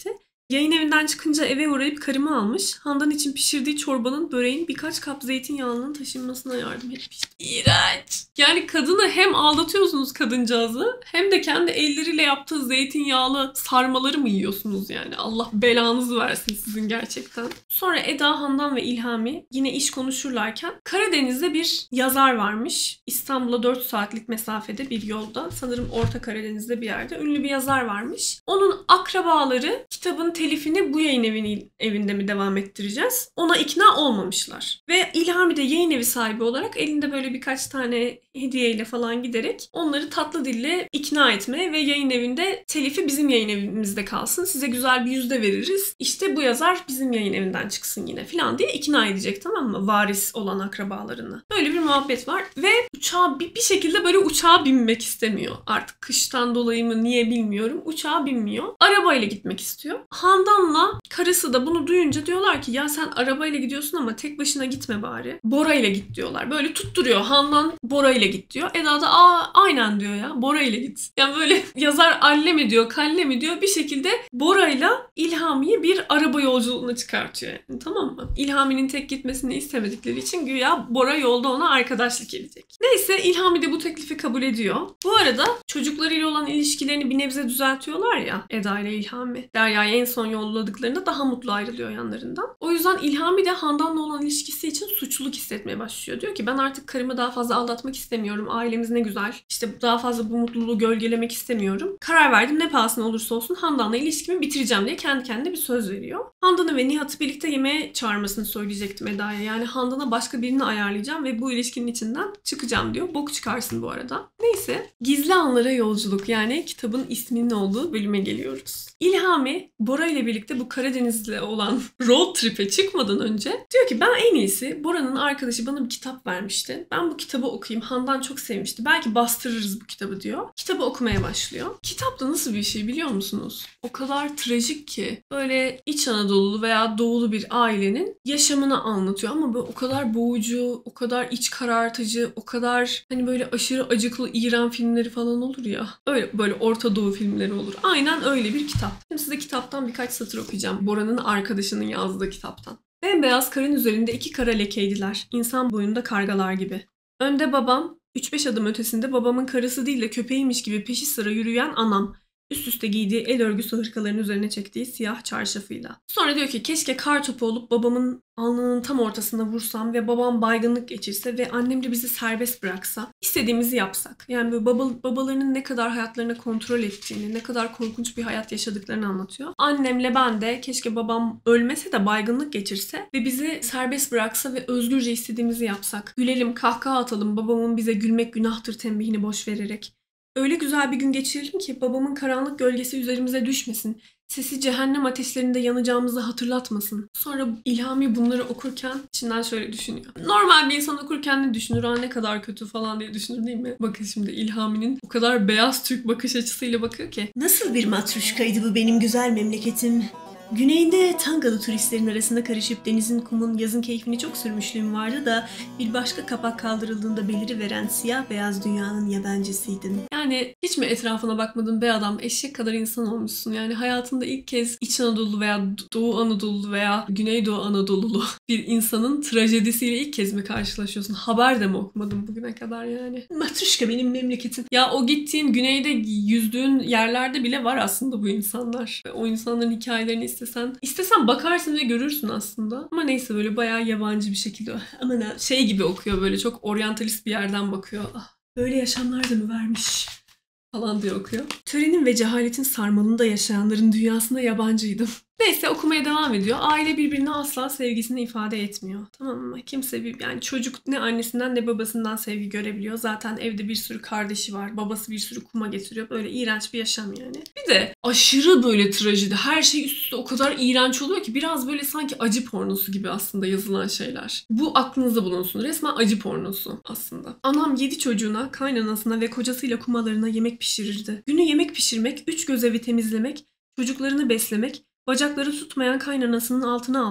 Yayın evinden çıkınca eve uğrayıp karımı almış. Handan için pişirdiği çorbanın, böreğin birkaç kap zeytinyağının taşınmasına yardım etmiş. İğrenç. Yani kadını hem aldatıyorsunuz kadıncağızı hem de kendi elleriyle yaptığı zeytinyağlı sarmaları mı yiyorsunuz yani? Allah belanızı versin sizin gerçekten. Sonra Eda, Handan ve İlhami yine iş konuşurlarken Karadeniz'de bir yazar varmış. İstanbul'a dört saatlik mesafede bir yolda. Sanırım Orta Karadeniz'de bir yerde. Ünlü bir yazar varmış. Onun akrabaları kitabın telifini bu yayın evinin evinde mi devam ettireceğiz? Ona ikna olmamışlar. Ve İlhami de yayın evi sahibi olarak elinde böyle birkaç tane hediyeyle falan giderek onları tatlı dille ikna etmeye ve yayın evinde telifi bizim yayın evimizde kalsın. Size güzel bir yüzde veririz. İşte bu yazar bizim yayın evinden çıksın yine falan diye ikna edecek, tamam mı? Varis olan akrabalarını. Böyle bir muhabbet var ve uçağa bir, bir şekilde böyle uçağa binmek istemiyor. Artık kıştan dolayı mı niye bilmiyorum. Uçağa binmiyor. Arabayla gitmek istiyor. Handan'la karısı da bunu duyunca diyorlar ki ya sen arabayla gidiyorsun ama tek başına gitme bari. Bora ile git diyorlar. Böyle tutturuyor. Handan Bora ile git diyor. Eda da aa aynen diyor ya. Bora ile git. Yani böyle yazar alle mi diyor, kalle mi diyor. Bir şekilde Bora ile İlhami'yi bir araba yolculuğuna çıkartıyor. Yani, tamam mı? İlhami'nin tek gitmesini istemedikleri için güya Bora yolda ona arkadaşlık edecek. Neyse İlhami de bu teklifi kabul ediyor. Bu arada çocuklarıyla olan ilişkilerini bir nebze düzeltiyorlar ya Eda ile İlhami. Derya'yı en son yolladıklarında daha mutlu ayrılıyor yanlarından. O yüzden İlhami de Handan'la olan ilişkisi için suçluluk hissetmeye başlıyor. Diyor ki ben artık karımı daha fazla aldatmak istemiyorum. Ailemiz ne güzel. İşte daha fazla bu mutluluğu gölgelemek istemiyorum. Karar verdim, ne pahasına olursa olsun Handan'la ilişkimi bitireceğim diye kendi kendine bir söz veriyor. Handan'ı ve Nihat'ı birlikte yemeğe çağırmasını söyleyecektim Eda'ya. Yani Handan'a başka birini ayarlayacağım ve bu ilişkinin içinden çıkacağım diyor. Bok çıkarsın bu arada. Neyse. Gizli Anlara Yolculuk, yani kitabın isminin olduğu bölüme geliyoruz. İlhami Bora ile birlikte bu Karadeniz'le olan road trip'e çıkmadan önce diyor ki ben en iyisi, Bora'nın arkadaşı bana bir kitap vermişti. Ben bu kitabı okuyayım. Handan çok sevmişti. Belki bastırırız bu kitabı diyor. Kitabı okumaya başlıyor. Kitapta nasıl bir şey biliyor musunuz? O kadar trajik ki. Böyle İç Anadolu veya Doğulu bir ailenin yaşamını anlatıyor ama böyle o kadar boğucu, o kadar iç karartıcı, o kadar hani böyle aşırı acıklı İran filmleri falan olur ya. Öyle böyle Orta Doğu filmleri olur. Aynen öyle bir kitap. Şimdi size kitaptan birkaç satır okuyacağım. Bora'nın arkadaşının yazdığı kitaptan. Bembeyaz karın üzerinde iki kara lekeydiler. İnsan boyunda kargalar gibi. Önde babam, üç beş adım ötesinde babamın karısı değil de köpeğiymiş gibi peşi sıra yürüyen anam. Üst üste giydiği el örgüsü hırkaların üzerine çektiği siyah çarşafıyla. Sonra diyor ki keşke kar topu olup babamın alnının tam ortasına vursam ve babam baygınlık geçirse ve annem de bizi serbest bıraksa, istediğimizi yapsak. Yani böyle baba, babalarının ne kadar hayatlarını kontrol ettiğini, ne kadar korkunç bir hayat yaşadıklarını anlatıyor. Annemle ben de keşke babam ölmese de baygınlık geçirse ve bizi serbest bıraksa ve özgürce istediğimizi yapsak. Gülelim, kahkaha atalım, babamın bize gülmek günahtır tembihini boş vererek. Öyle güzel bir gün geçirelim ki babamın karanlık gölgesi üzerimize düşmesin. Sesi cehennem ateşlerinde yanacağımızı hatırlatmasın. Sonra İlhami bunları okurken içinden şöyle düşünüyor. Normal bir insan okurken ne düşünür? Ha ne kadar kötü falan diye düşünür değil mi? Bakın şimdi İlhami'nin o kadar beyaz Türk bakış açısıyla bakıyor ki. Nasıl bir matruşkaydı bu benim güzel memleketim. Güneyinde Tangalı turistlerin arasında karışıp denizin, kumun, yazın keyfini çok sürmüşlüğüm vardı da bir başka kapak kaldırıldığında beliriveren siyah beyaz dünyanın yabancısıydım. Yani hiç mi etrafına bakmadın be adam, eşek kadar insan olmuşsun. Yani hayatında ilk kez İç Anadolu veya Doğu Anadolu veya Güneydoğu Anadolulu bir insanın trajedisiyle ilk kez mi karşılaşıyorsun? Haber de mi okumadın bugüne kadar yani? Matruşka benim memleketim. Ya o gittiğin güneyde yüzdüğün yerlerde bile var aslında bu insanlar. O insanların hikayelerini istesen, istesen bakarsın ve görürsün aslında. Ama neyse böyle bayağı yabancı bir şekilde aman ha, şey gibi okuyor, böyle çok oryantalist bir yerden bakıyor. Ah, böyle yaşamlar da mı varmış falan diye okuyor. Törenin ve cehaletin sarmalında yaşayanların dünyasında yabancıydım. Neyse okumaya devam ediyor. Aile birbirine asla sevgisini ifade etmiyor. Tamam mı? Kimse bir, yani çocuk ne annesinden ne babasından sevgi görebiliyor. Zaten evde bir sürü kardeşi var. Babası bir sürü kuma getiriyor. Böyle iğrenç bir yaşam yani. Bir de aşırı böyle trajedi. Her şey üst üste o kadar iğrenç oluyor ki biraz böyle sanki acı pornosu gibi aslında yazılan şeyler. Bu aklınızda bulunsun. Resmen acı pornosu aslında. Anam yedi çocuğuna, kaynanasına ve kocasıyla kumalarına yemek pişirirdi. Günü yemek pişirmek, üç göz evi temizlemek, çocuklarını beslemek, bacakları tutmayan kaynanasının altına almak,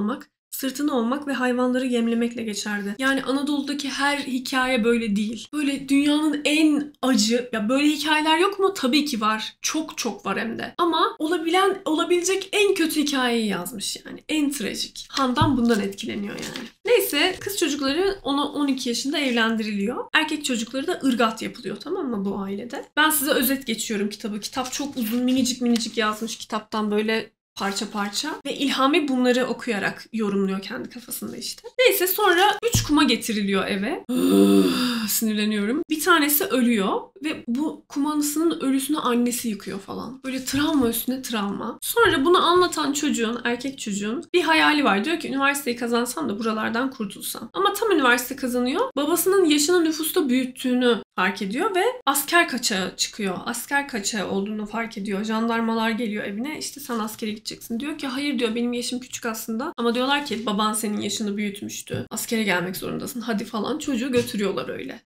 sırtını olmak ve hayvanları yemlemekle geçerdi. Yani Anadolu'daki her hikaye böyle değil. Böyle dünyanın en acı, ya böyle hikayeler yok mu? Tabii ki var. Çok çok var hem de. Ama olabilen, olabilecek en kötü hikayeyi yazmış yani. En trajik. Handan bundan etkileniyor yani. Neyse, kız çocukları on on iki yaşında evlendiriliyor. Erkek çocukları da ırgat yapılıyor, tamam mı, bu ailede. Ben size özet geçiyorum kitabı. Kitap çok uzun, minicik minicik yazmış kitaptan böyle parça parça. Ve İlhami bunları okuyarak yorumluyor kendi kafasında işte. Neyse, sonra üç kuma getiriliyor eve. Sinirleniyorum. Bir tanesi ölüyor ve bu kumanısının ölüsünü annesi yıkıyor falan. Böyle travma üstüne travma. Sonra bunu anlatan çocuğun, erkek çocuğun bir hayali var. Diyor ki üniversiteyi kazansam da buralardan kurtulsam. Ama tam üniversite kazanıyor. Babasının yaşını nüfusta büyüttüğünü fark ediyor ve asker kaçağı çıkıyor. Asker kaçağı olduğunu fark ediyor. Jandarmalar geliyor evine. İşte sen askere gideceksin. Diyor ki hayır diyor, benim yaşım küçük aslında. Ama diyorlar ki baban senin yaşını büyütmüştü. Askere gelmek zorundasın. Hadi falan, çocuğu götürüyorlar öyle.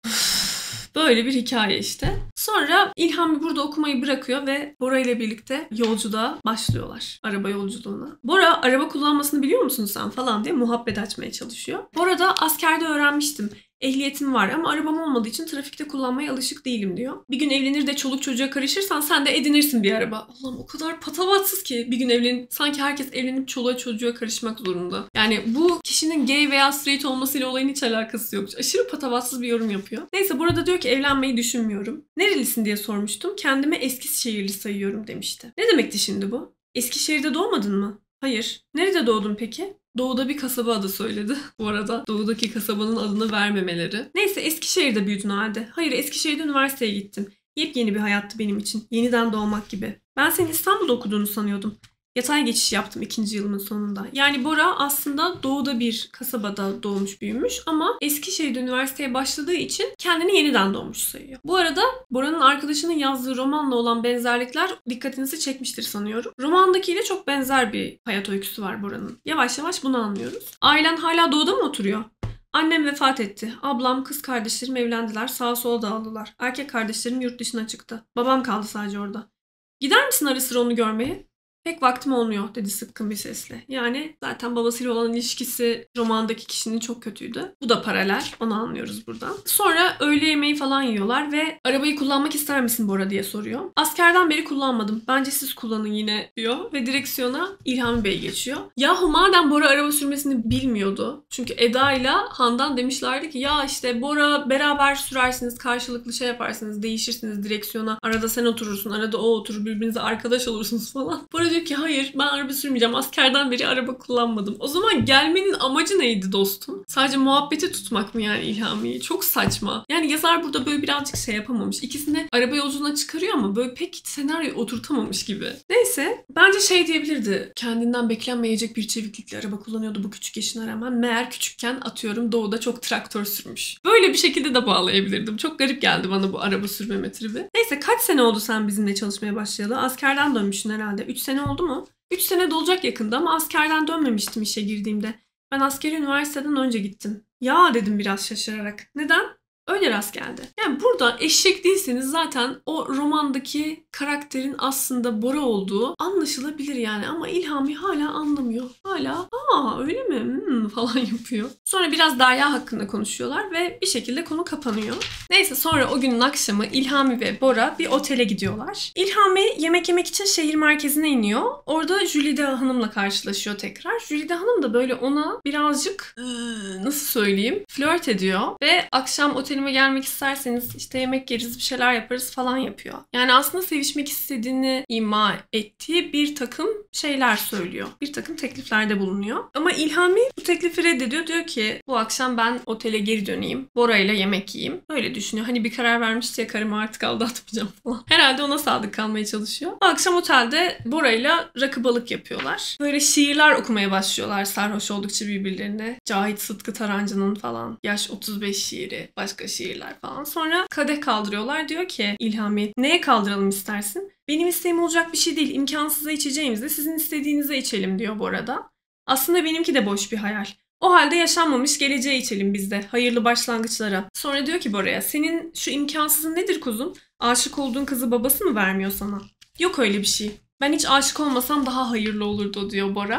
Böyle bir hikaye işte. Sonra İlhami burada okumayı bırakıyor ve Bora ile birlikte yolculuğa başlıyorlar. Araba yolculuğuna. Bora araba kullanmasını biliyor musun sen falan diye muhabbet açmaya çalışıyor. Bora da askerde öğrenmiştim. Ehliyetim var ama arabam olmadığı için trafikte kullanmaya alışık değilim diyor. Bir gün evlenir de çoluk çocuğa karışırsan sen de edinirsin bir araba. Allah'ım, o kadar patavatsız ki bir gün evlen, sanki herkes evlenip çoluğa çocuğa karışmak zorunda. Yani bu kişinin gay veya straight olmasıyla olayın hiç alakası yok. Aşırı patavatsız bir yorum yapıyor. Neyse, burada diyor ki evlenmeyi düşünmüyorum. Nerelisin diye sormuştum. Kendime Eskişehirli sayıyorum demişti. Ne demekti şimdi bu? Eskişehir'de doğmadın mı? Hayır. Nerede doğdun peki? Doğu'da bir kasaba adı söyledi. Bu arada Doğu'daki kasabanın adını vermemeleri. Neyse, Eskişehir'de büyüdün o halde. Hayır, Eskişehir'de üniversiteye gittim. Yepyeni bir hayattı benim için. Yeniden doğmak gibi. Ben senin İstanbul'da okuduğunu sanıyordum. Yatay geçiş yaptım ikinci yılımın sonunda. Yani Bora aslında Doğu'da bir kasabada doğmuş büyümüş ama Eskişehir'de üniversiteye başladığı için kendini yeniden doğmuş sayıyor. Bu arada Bora'nın arkadaşının yazdığı romanla olan benzerlikler dikkatinizi çekmiştir sanıyorum. Romandakiyle çok benzer bir hayat öyküsü var Bora'nın. Yavaş yavaş bunu anlıyoruz. Ailen hala Doğu'da mı oturuyor? Annem vefat etti. Ablam, kız kardeşlerim evlendiler. Sağa sola dağıldılar. Erkek kardeşlerim yurt dışına çıktı. Babam kaldı sadece orada. Gider misin ara sıra onu görmeye? Pek vaktim olmuyor dedi sıkkın bir sesle. Yani zaten babasıyla olan ilişkisi romandaki kişinin çok kötüydü. Bu da paralel. Onu anlıyoruz buradan. Sonra öğle yemeği falan yiyorlar ve arabayı kullanmak ister misin Bora diye soruyor. Askerden beri kullanmadım. Bence siz kullanın yine diyor ve direksiyona İlhami Bey geçiyor. Yahu madem Bora araba sürmesini bilmiyordu. Çünkü Eda ile Handan demişlerdi ki ya işte Bora beraber sürersiniz, karşılıklı şey yaparsınız, değişirsiniz direksiyona. Arada sen oturursun, arada o oturur, birbirinize arkadaş olursunuz falan. Bora diyor ki hayır, ben araba sürmeyeceğim. Askerden beri araba kullanmadım. O zaman gelmenin amacı neydi dostum? Sadece muhabbeti tutmak mı yani İlhami'yi? Çok saçma. Yani yazar burada böyle birazcık şey yapamamış. İkisini araba yolculuğuna çıkarıyor ama böyle pek senaryo oturtamamış gibi. Neyse, bence şey diyebilirdi. Kendinden beklenmeyecek bir çeviklikle araba kullanıyordu bu küçük yaşına rağmen. Meğer küçükken atıyorum Doğu'da çok traktör sürmüş. Böyle bir şekilde de bağlayabilirdim. Çok garip geldi bana bu araba sürmeme tribi. Neyse, kaç sene oldu sen bizimle çalışmaya başlayalı? Askerden dönmüşsün herhalde. üç sene oldu mu? üç sene dolacak yakında ama askerden dönmemiştim işe girdiğimde. Ben askeri üniversiteden önce gittim. Ya dedim biraz şaşırarak. Neden? Öyle rast geldi. Yani burada eşek değilseniz zaten o romandaki karakterin aslında Bora olduğu anlaşılabilir yani. Ama İlhami hala anlamıyor. Hala aa öyle mi hmm, falan yapıyor. Sonra biraz Derya hakkında konuşuyorlar ve bir şekilde konu kapanıyor. Neyse, sonra o günün akşamı İlhami ve Bora bir otele gidiyorlar. İlhami yemek yemek için şehir merkezine iniyor. Orada Jülide Hanım'la karşılaşıyor tekrar. Jülide Hanım da böyle ona birazcık ıı, nasıl söyleyeyim flört ediyor ve akşam otelime gelmek isterseniz işte yemek yeriz, bir şeyler yaparız falan yapıyor. Yani aslında sevişmek istediğini ima ettiği bir takım şeyler söylüyor. Bir takım tekliflerde bulunuyor. Ama İlhami bu teklifi reddediyor. Diyor ki bu akşam ben otele geri döneyim. Bora ile yemek yiyeyim. Öyle düşünüyor. Hani bir karar vermişti ya, karımı artık aldatmayacağım falan. Herhalde ona sadık kalmaya çalışıyor. Bu akşam otelde Bora ile rakı balık yapıyorlar. Böyle şiirler okumaya başlıyorlar sarhoş oldukça birbirlerine. Cahit Sıtkı Tarancı'nın falan Yaş otuz beş şiiri, başka şiirler falan. Sonra kadeh kaldırıyorlar. Diyor ki İlhami, neye kaldıralım istersin? Benim isteğim olacak bir şey değil. İmkansıza içeceğimizde sizin istediğinize içelim diyor Bora'da. Aslında benimki de boş bir hayal. O halde yaşanmamış geleceğe içelim biz de. Hayırlı başlangıçlara. Sonra diyor ki Bora'ya, senin şu imkansızın nedir kuzum? Aşık olduğun kızı babası mı vermiyor sana? Yok öyle bir şey. Ben hiç aşık olmasam daha hayırlı olurdu diyor Bora.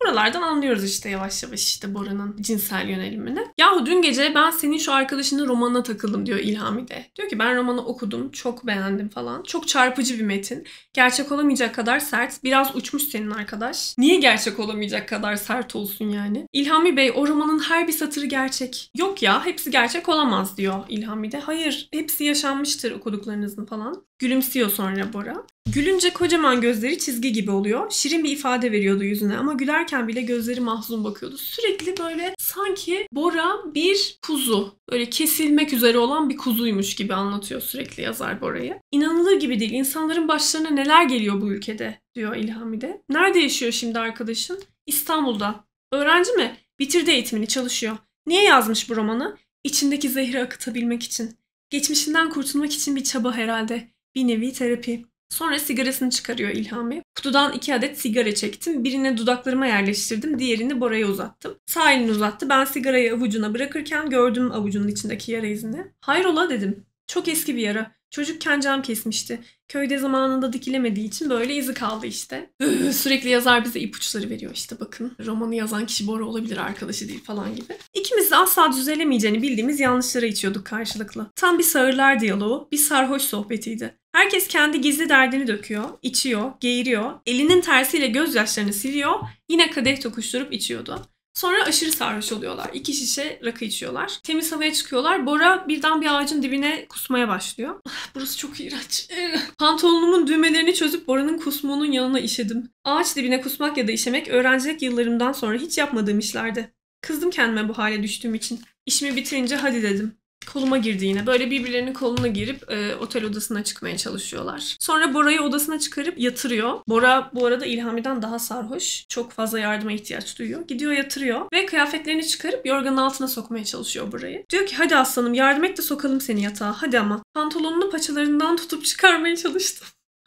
Buralardan anlıyoruz işte yavaş yavaş işte Bora'nın cinsel yönelimini. Yahu dün gece ben senin şu arkadaşının romanına takıldım diyor İlhami de. Diyor ki ben romanı okudum, çok beğendim falan. Çok çarpıcı bir metin. Gerçek olamayacak kadar sert. Biraz uçmuş senin arkadaş. Niye gerçek olamayacak kadar sert olsun yani? İlhami Bey o romanın her bir satırı gerçek. Yok ya hepsi gerçek olamaz diyor İlhami de. Hayır hepsi yaşanmıştır okuduklarınızın falan. Gülümsüyor sonra Bora. Gülünce kocaman gözleri çizgi gibi oluyor. Şirin bir ifade veriyordu yüzüne ama gülerken bile gözleri mahzun bakıyordu. Sürekli böyle sanki Bora bir kuzu. Böyle kesilmek üzere olan bir kuzuymuş gibi anlatıyor sürekli yazar Bora'yı. İnanılır gibi değil. İnsanların başlarına neler geliyor bu ülkede diyor İlhami de. Nerede yaşıyor şimdi arkadaşın? İstanbul'da. Öğrenci mi? Bitirdi eğitimini, çalışıyor. Niye yazmış bu romanı? İçindeki zehri akıtabilmek için. Geçmişinden kurtulmak için bir çaba herhalde. Bir nevi terapi. Sonra sigarasını çıkarıyor İlhami. Kutudan iki adet sigara çektim. Birini dudaklarıma yerleştirdim. Diğerini Bora'ya uzattım. Sağ elini uzattı. Ben sigarayı avucuna bırakırken gördüm avucunun içindeki yara izini. Hayrola dedim. Çok eski bir yara. Çocukken cam kesmişti. Köyde zamanında dikilemediği için böyle izi kaldı işte. Sürekli yazar bize ipuçları veriyor işte bakın. Romanı yazan kişi Bora olabilir, arkadaşı değil falan gibi. İkimiz de asla düzelemeyeceğini bildiğimiz yanlışlara içiyorduk karşılıklı. Tam bir sağırlar diyaloğu, bir sarhoş sohbetiydi. Herkes kendi gizli derdini döküyor, içiyor, geğiriyor, elinin tersiyle gözyaşlarını siliyor, yine kadeh tokuşturup içiyordu. Sonra aşırı sarhoş oluyorlar. İki şişe rakı içiyorlar. Temiz havaya çıkıyorlar. Bora birden bir ağacın dibine kusmaya başlıyor. Burası çok iğrenç. Pantolonumun düğmelerini çözüp Bora'nın kusmuğunun yanına işedim. Ağaç dibine kusmak ya da işemek öğrencilik yıllarımdan sonra hiç yapmadığım işlerdi. Kızdım kendime bu hale düştüğüm için. İşimi bitirince hadi dedim. Koluma girdi yine. Böyle birbirlerinin koluna girip e, otel odasına çıkmaya çalışıyorlar. Sonra Bora'yı odasına çıkarıp yatırıyor. Bora bu arada İlhami'den daha sarhoş. Çok fazla yardıma ihtiyaç duyuyor. Gidiyor yatırıyor ve kıyafetlerini çıkarıp yorganın altına sokmaya çalışıyor Bora'yı. Diyor ki hadi aslanım yardım et de sokalım seni yatağa. Hadi ama. Pantolonunu paçalarından tutup çıkarmaya çalıştım.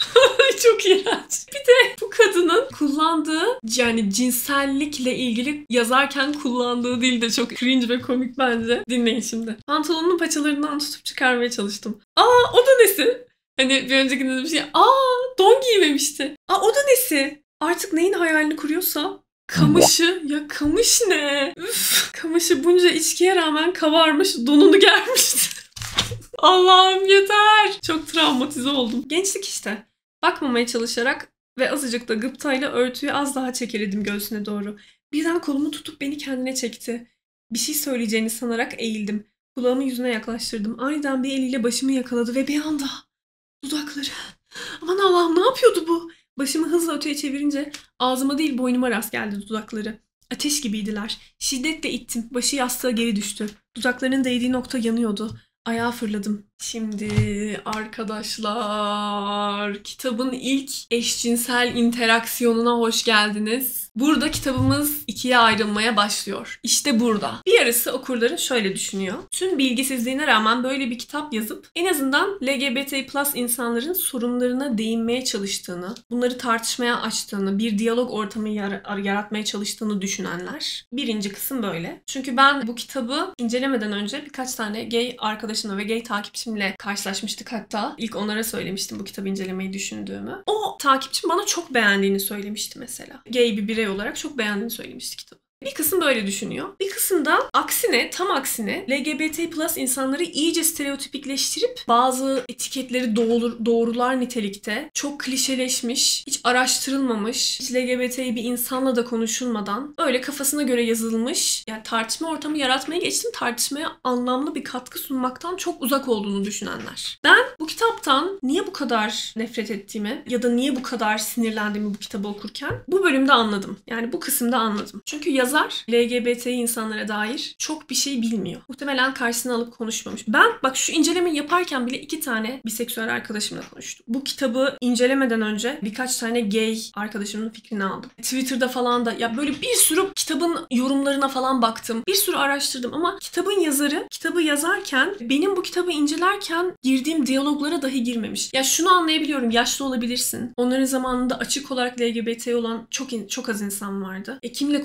Çok iğrenç. Bir de bu kadının kullandığı yani cinsellikle ilgili yazarken kullandığı dil de çok cringe ve komik bence. Dinleyin şimdi. Pantolonun paçalarından tutup çıkarmaya çalıştım. Aa o da nesi? Hani bir öncekinde bir şey. Aa don giymemişti. Aa o da nesi? Artık neyin hayalini kuruyorsa kamışı. Ya kamış ne? Üf, kamışı bunca içkiye rağmen kabarmış, donunu germişti. Allah'ım yeter. Çok travmatize oldum. Gençlik işte. Bakmamaya çalışarak ve azıcık da gıptayla örtüyü az daha çekeledim göğsüne doğru. Birden kolumu tutup beni kendine çekti. Bir şey söyleyeceğini sanarak eğildim. Kulağımı yüzüne yaklaştırdım. Aniden bir eliyle başımı yakaladı ve bir anda dudakları. Aman Allah'ım ne yapıyordu bu? Başımı hızla öteye çevirince ağzıma değil boynuma rast geldi dudakları. Ateş gibiydiler. Şiddetle ittim. Başı yastığa geri düştü. Dudaklarının değdiği nokta yanıyordu. Ayağa fırladım. Şimdi arkadaşlar kitabın ilk eşcinsel interaksiyonuna hoş geldiniz. Burada kitabımız ikiye ayrılmaya başlıyor. İşte burada. Bir yarısı okurların şöyle düşünüyor. Tüm bilgisizliğine rağmen böyle bir kitap yazıp en azından L G B T plus insanların sorunlarına değinmeye çalıştığını, bunları tartışmaya açtığını, bir diyalog ortamı yar- yaratmaya çalıştığını düşünenler. Birinci kısım böyle. Çünkü ben bu kitabı incelemeden önce birkaç tane gay arkadaşımla ve gay takipçimle karşılaşmıştık hatta. İlk onlara söylemiştim bu kitabı incelemeyi düşündüğümü. O takipçim bana çok beğendiğini söylemişti mesela. Gay bir birey olarak çok beğendiğini söylemişti kitabı. Bir kısım böyle düşünüyor. Bir kısım da aksine, tam aksine L G B T plus insanları iyice stereotipikleştirip bazı etiketleri doğru, doğrular nitelikte, çok klişeleşmiş, hiç araştırılmamış, hiç L G B T bir insanla da konuşulmadan öyle kafasına göre yazılmış, yani tartışma ortamı yaratmaya geçtim, tartışmaya anlamlı bir katkı sunmaktan çok uzak olduğunu düşünenler. Ben bu kitaptan niye bu kadar nefret ettiğimi ya da niye bu kadar sinirlendiğimi bu kitabı okurken bu bölümde anladım. Yani bu kısımda anladım. Çünkü yazar L G B T insanlara dair çok bir şey bilmiyor. Muhtemelen karşısına alıp konuşmamış. Ben bak şu incelemeyi yaparken bile iki tane biseksüel arkadaşımla konuştum. Bu kitabı incelemeden önce birkaç tane gay arkadaşımın fikrini aldım. Twitter'da falan da ya böyle bir sürü kitabın yorumlarına falan baktım. Bir sürü araştırdım ama kitabın yazarı kitabı yazarken benim bu kitabı incelerken girdiğim diyaloglara dahi girmemiş. Ya şunu anlayabiliyorum. Yaşlı olabilirsin. Onların zamanında açık olarak L G B T olan çok çok az insan vardı. E kimle konuşacak?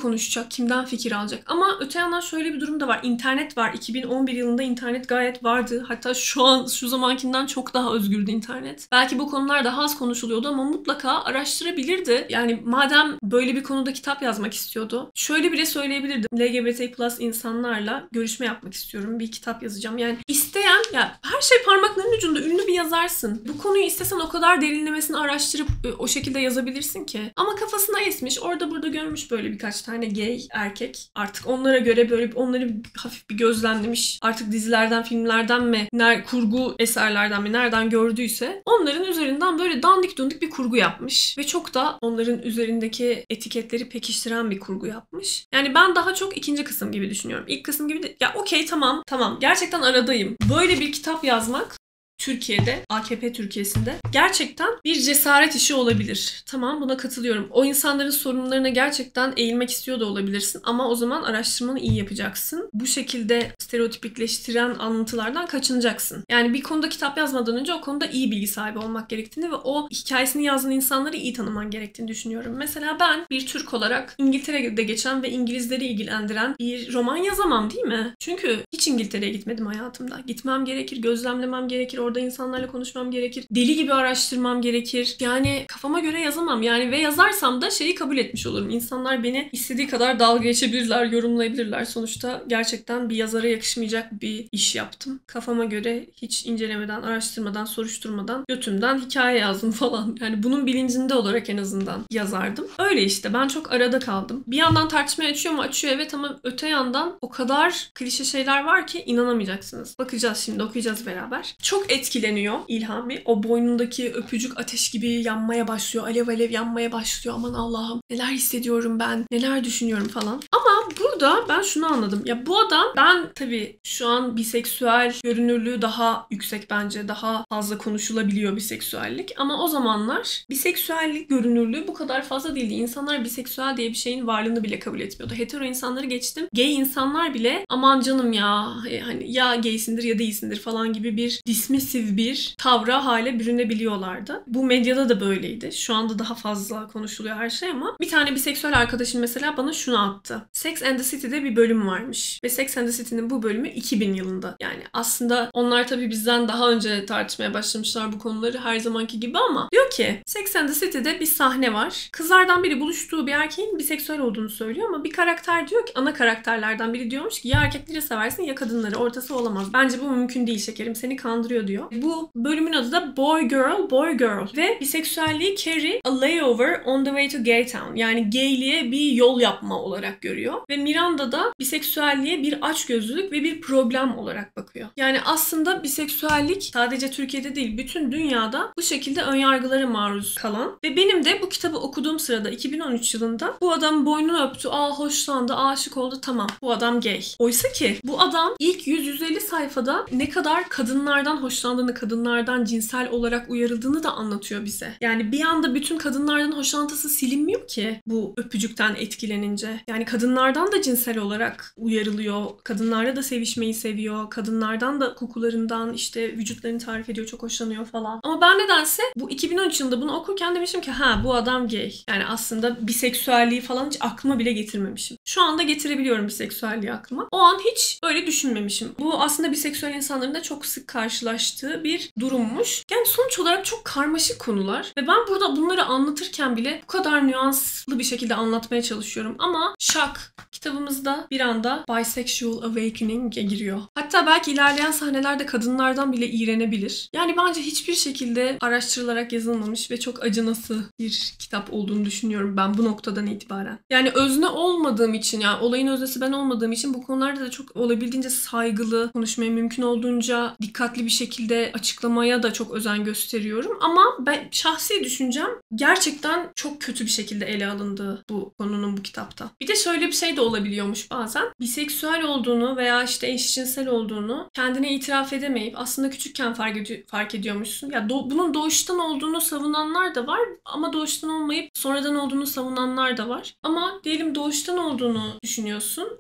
kimden fikir alacak? Ama öte yandan şöyle bir durum da var. İnternet var. iki bin on bir yılında internet gayet vardı. Hatta şu an şu zamankinden çok daha özgürdü internet. Belki bu konular daha az konuşuluyordu ama mutlaka araştırabilirdi. Yani madem böyle bir konuda kitap yazmak istiyordu. Şöyle bile söyleyebilirdim. L G B T plus insanlarla görüşme yapmak istiyorum. Bir kitap yazacağım. Yani isteyen, ya her şey parmaklarının ucunda, ünlü bir yazarsın. Bu konuyu istesen o kadar derinlemesine araştırıp o şekilde yazabilirsin ki. Ama kafasına esmiş, orada burada görmüş böyle birkaç tane gay erkek. Artık onlara göre böyle onları hafif bir gözlemlemiş. Artık dizilerden, filmlerden mi, ner kurgu eserlerden mi, nereden gördüyse onların üzerinden böyle dandik dundik bir kurgu yapmış. Ve çok da onların üzerindeki etiketleri pekiştiren bir kurgu yapmış. Yani ben daha çok ikinci kısım gibi düşünüyorum. İlk kısım gibi de ya okey tamam tamam gerçekten aradayım. Böyle bir kitap yazmak Türkiye'de, A K P Türkiye'sinde gerçekten bir cesaret işi olabilir. Tamam, buna katılıyorum. O insanların sorunlarına gerçekten eğilmek istiyor da olabilirsin ama o zaman araştırmanı iyi yapacaksın. Bu şekilde stereotipikleştiren anlatılardan kaçınacaksın. Yani bir konuda kitap yazmadan önce o konuda iyi bilgi sahibi olmak gerektiğini ve o hikayesini yazan insanları iyi tanıman gerektiğini düşünüyorum. Mesela ben bir Türk olarak İngiltere'de geçen ve İngilizleri ilgilendiren bir roman yazamam, değil mi? Çünkü hiç İngiltere'ye gitmedim hayatımda. Gitmem gerekir, gözlemlemem gerekir, orada insanlarla konuşmam gerekir. Deli gibi araştırmam gerekir. Yani kafama göre yazamam. Yani ve yazarsam da şeyi kabul etmiş olurum. İnsanlar beni istediği kadar dalga geçebilirler, yorumlayabilirler. Sonuçta gerçekten bir yazara yakışmayacak bir iş yaptım. Kafama göre hiç incelemeden, araştırmadan, soruşturmadan götümden hikaye yazdım falan. Yani bunun bilincinde olarak en azından yazardım. Öyle işte. Ben çok arada kaldım. Bir yandan tartışmaya açıyor mu? Açıyor, evet, ama öte yandan o kadar klişe şeyler var ki inanamayacaksınız. Bakacağız şimdi, okuyacağız beraber. Çok etkileniyor İlhami. O boynundaki öpücük ateş gibi yanmaya başlıyor. Alev alev yanmaya başlıyor. Aman Allah'ım, neler hissediyorum ben, neler düşünüyorum falan. Ama burada ben şunu anladım. Ya bu adam, ben tabii şu an biseksüel görünürlüğü daha yüksek bence. Daha fazla konuşulabiliyor biseksüellik. Ama o zamanlar biseksüellik görünürlüğü bu kadar fazla değildi. İnsanlar biseksüel diye bir şeyin varlığını bile kabul etmiyordu. Hetero insanları geçtim. Gay insanlar bile aman canım ya, hani ya gaysindir ya değilsindir falan gibi bir dismissive bir tavra hale bürünebiliyorlardı. Bu medyada da böyleydi. Şu anda daha fazla konuşuluyor her şey ama bir tane biseksüel arkadaşım mesela bana şunu attı. Sex and the City'de bir bölüm varmış. Ve Sex and the City'nin bu bölümü iki bin yılında. Yani aslında onlar tabii bizden daha önce tartışmaya başlamışlar bu konuları her zamanki gibi ama diyor ki Sex and the City'de bir sahne var. Kızlardan biri buluştuğu bir erkeğin biseksüel olduğunu söylüyor ama bir karakter diyor ki, ana karakterlerden biri diyormuş ki ya erkekleri seversin ya kadınları, ortası olamaz. Bence bu mümkün değil şekerim, seni kandırıyor diyor. Bu bölümün adı da Boy Girl, Boy Girl. Ve biseksüelliği Carrie a layover on the way to gay town. Yani gayliğe bir yol yapma olarak görüyor. Ve Miranda da biseksüelliğe bir açgözlülük ve bir problem olarak bakıyor. Yani aslında biseksüellik sadece Türkiye'de değil, bütün dünyada bu şekilde önyargılara maruz kalan. Ve benim de bu kitabı okuduğum sırada iki bin on üç yılında bu adam boynunu öptü, aa hoşlandı, aşık oldu, tamam bu adam gay. Oysa ki bu adam ilk yüz yüz elli sayfada ne kadar kadınlardan hoşlandığını, kadınlardan cinsel olarak uyarıldığını da anlatıyor bize. Yani bir anda bütün kadınlardan hoşlantısı silinmiyor ki bu öpücükten etkilenince. Yani kadınlardan da cinsel olarak uyarılıyor. Kadınlarla da sevişmeyi seviyor. Kadınlardan da kokularından, işte vücutlarını tarif ediyor, çok hoşlanıyor falan. Ama ben nedense bu iki bin on üç yılında bunu okurken demişim ki ha bu adam gay. Yani aslında biseksüelliği falan hiç aklıma bile getirmemişim. Şu anda getirebiliyorum biseksüelliği aklıma. O an hiç öyle düşünmemişim. Bu aslında biseksüel insanların da çok sık karşılaştığı bir durummuş. Yani sonuç olarak çok karmaşık konular ve ben burada bunları anlatırken bile bu kadar nüanslı bir şekilde anlatmaya çalışıyorum. Ama şak, kitabımızda bir anda bisexual awakening'e giriyor. Hatta belki ilerleyen sahnelerde kadınlardan bile iğrenebilir. Yani bence hiçbir şekilde araştırılarak yazılmamış ve çok acınası bir kitap olduğunu düşünüyorum ben bu noktadan itibaren. Yani özne olmadığım için, yani olayın öznesi ben olmadığım için bu konularda da çok olabildiğince saygılı konuşmaya, mümkün olduğunca dikkatli bir şekilde açıklamaya da çok özen gösteriyorum. Ama ben şahsi düşüncem gerçekten çok kötü bir şekilde ele alındı bu konunun bu kitapta. Bir de şöyle bir şey de olabiliyormuş bazen. Biseksüel olduğunu veya işte eşcinsel olduğunu kendine itiraf edemeyip aslında küçükken fark, edi- fark ediyormuşsun. Ya do- bunun doğuştan olduğunu savunanlar da var ama doğuştan olmayıp sonradan olduğunu savunanlar da var. Ama diyelim doğuştan olduğunu düşünüyorsun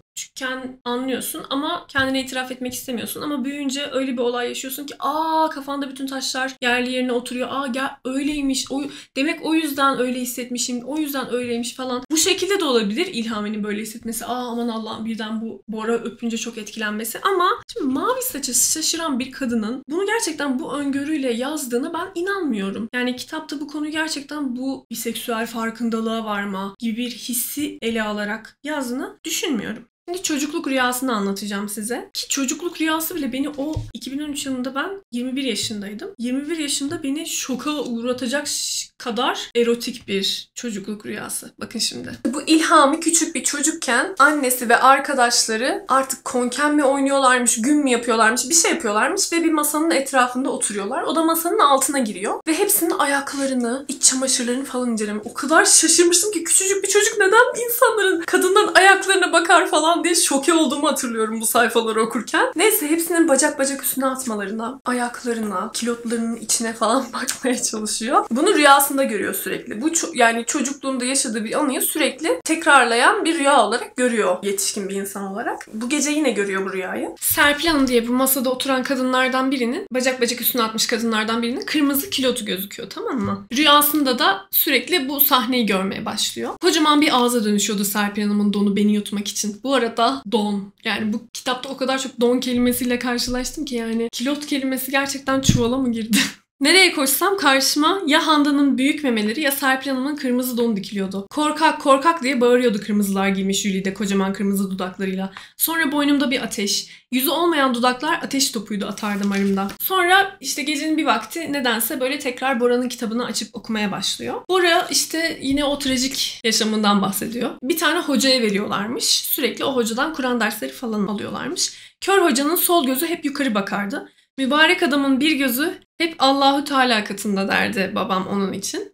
küçükken anlıyorsun ama kendine itiraf etmek istemiyorsun. Ama büyüyünce öyle bir olay yaşıyorsun ki aa kafanda bütün taşlar yerli yerine oturuyor. Aa gel öyleymiş. O, demek o yüzden öyle hissetmişim. O yüzden öyleymiş falan. Bu şekilde de olabilir İlhami'nin böyle hissetmesi. Aa aman Allah'ım birden bu Bora öpünce çok etkilenmesi. Ama şimdi mavi saça şaşıran bir kadının bunu gerçekten bu öngörüyle yazdığına ben inanmıyorum. Yani kitapta bu konuyu gerçekten bu biseksüel farkındalığa varma gibi bir hissi ele alarak yazdığını düşünmüyorum. Şimdi çocukluk rüyasını anlatacağım size. Ki çocukluk rüyası bile beni o iki bin on üç yılında ben yirmi bir yaşındaydım. yirmi bir yaşında beni şoka uğratacak kadar erotik bir çocukluk rüyası. Bakın şimdi. Bu İlhami küçük bir çocukken annesi ve arkadaşları artık konken mi oynuyorlarmış, gün mü yapıyorlarmış, bir şey yapıyorlarmış ve bir masanın etrafında oturuyorlar. O da masanın altına giriyor ve hepsinin ayaklarını, iç çamaşırlarını falan incelemiş. O kadar şaşırmıştım ki küçücük bir çocuk neden insanların kadından ayaklarına bakar falan diye şoke olduğumu hatırlıyorum bu sayfaları okurken. Neyse hepsinin bacak bacak üstüne atmalarına, ayaklarına, kilotlarının içine falan bakmaya çalışıyor. Bunu rüyasında görüyor sürekli. Bu ço- yani çocukluğunda yaşadığı bir anıyı sürekli tekrarlayan bir rüya olarak görüyor yetişkin bir insan olarak. Bu gece yine görüyor bu rüyayı. Serpil Hanım diye bu masada oturan kadınlardan birinin, bacak bacak üstüne atmış kadınlardan birinin kırmızı kilotu gözüküyor, tamam mı? Rüyasında da sürekli bu sahneyi görmeye başlıyor. Kocaman bir ağza dönüşüyordu Serpil Hanım'ın donu beni yutmak için. Bu arada don. Yani bu kitapta o kadar çok don kelimesiyle karşılaştım ki yani kilot kelimesi gerçekten çuvala mı girdi? Nereye koşsam karşıma ya Handan'ın büyük memeleri ya Serpil Hanım'ın kırmızı donu dikiliyordu. Korkak korkak diye bağırıyordu kırmızılar giymiş Jülide kocaman kırmızı dudaklarıyla. Sonra boynumda bir ateş. Yüzü olmayan dudaklar ateş topuydu atar damarımda. Sonra işte gecenin bir vakti nedense böyle tekrar Bora'nın kitabını açıp okumaya başlıyor. Bora işte yine o trajik yaşamından bahsediyor. Bir tane hocaya veriyorlarmış. Sürekli o hocadan Kur'an dersleri falan alıyorlarmış. Kör hocanın sol gözü hep yukarı bakardı. Mübarek adamın bir gözü hep Allahu Teala katında derdi babam onun için.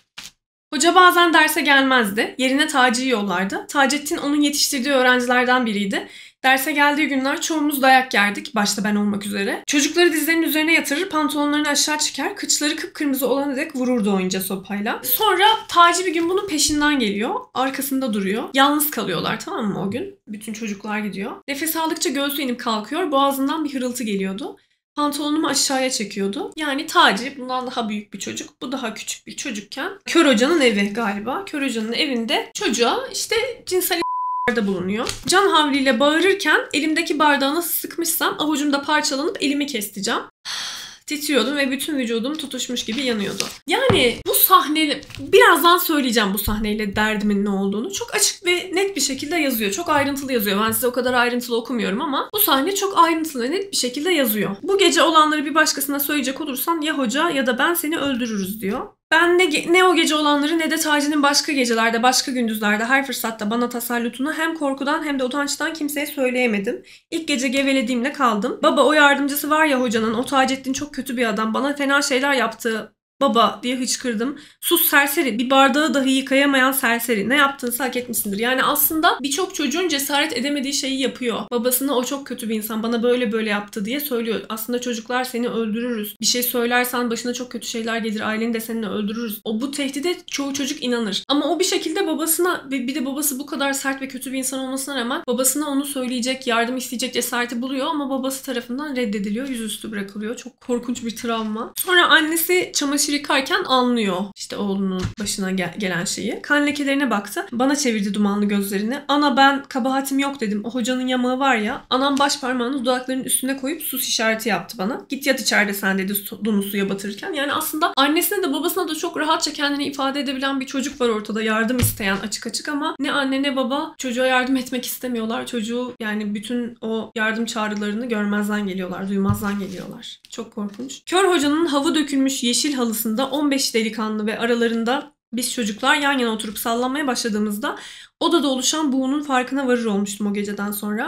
Hoca bazen derse gelmezdi. Yerine Taci'yi yollardı. Taceddin onun yetiştirdiği öğrencilerden biriydi. Derse geldiği günler çoğumuz dayak yerdik, başta ben olmak üzere. Çocukları dizlerinin üzerine yatırır, pantolonlarını aşağı çeker, kıçları kıpkırmızı olana dek vururdu oyunca sopayla. Sonra Taci bir gün bunun peşinden geliyor, arkasında duruyor. Yalnız kalıyorlar, tamam mı o gün? Bütün çocuklar gidiyor. Nefes aldıkça göğsü inip kalkıyor, boğazından bir hırıltı geliyordu. Pantolonumu aşağıya çekiyordu. Yani Taci bundan daha büyük bir çocuk. Bu daha küçük bir çocukken. Kör hocanın evi galiba. Kör hocanın evinde çocuğa işte cinsel da bulunuyor. Can havliyle bağırırken elimdeki bardağı nasıl sıkmışsam avucumda parçalanıp elimi kestireceğim. Titriyordum ve bütün vücudum tutuşmuş gibi yanıyordu. Yani bu sahne, birazdan söyleyeceğim bu sahneyle derdimin ne olduğunu. Çok açık ve net bir şekilde yazıyor. Çok ayrıntılı yazıyor. Ben size o kadar ayrıntılı okumuyorum ama bu sahne çok ayrıntılı ve net bir şekilde yazıyor. Bu gece olanları bir başkasına söyleyecek olursan ya hoca ya da ben seni öldürürüz diyor. Ben ne, ne o gece olanları ne de Taci'nin başka gecelerde, başka gündüzlerde her fırsatta bana tasallutunu hem korkudan hem de utançtan kimseye söyleyemedim. İlk gece gevelediğimle kaldım. Baba o yardımcısı var ya hocanın, o Taceddin çok kötü bir adam, bana fena şeyler yaptı. Baba diye hıçkırdım. Sus serseri, bir bardağı dahi yıkayamayan serseri. Ne yaptığını hak etmişsindir. Yani aslında birçok çocuğun cesaret edemediği şeyi yapıyor. Babasına o çok kötü bir insan, bana böyle böyle yaptı diye söylüyor. Aslında çocuklar seni öldürürüz. Bir şey söylersen başına çok kötü şeyler gelir. Aileni de seninle öldürürüz. O bu tehdide çoğu çocuk inanır. Ama o bir şekilde babasına, bir de babası bu kadar sert ve kötü bir insan olmasına rağmen babasına onu söyleyecek, yardım isteyecek cesareti buluyor ama babası tarafından reddediliyor. Yüzüstü bırakılıyor. Çok korkunç bir travma. Sonra annesi çamaşır yıkarken anlıyor işte oğlunun başına gel- gelen şeyi. Kan lekelerine baktı. Bana çevirdi dumanlı gözlerini. Ana ben kabahatim yok dedim. O hocanın yamağı var ya. Anam baş parmağını dudaklarının üstüne koyup sus işareti yaptı bana. Git yat içeride sen dedi su- donu suya batırırken. Yani aslında annesine de babasına da çok rahatça kendini ifade edebilen bir çocuk var ortada. Yardım isteyen açık açık ama ne anne ne baba çocuğa yardım etmek istemiyorlar. Çocuğu yani bütün o yardım çağrılarını görmezden geliyorlar. Duymazdan geliyorlar. Çok korkunç. Kör hocanın hava dökülmüş yeşil halısında on beş delikanlı ve aralarında biz çocuklar yan yana oturup sallanmaya başladığımızda odada oluşan buğunun farkına varır olmuştum o geceden sonra.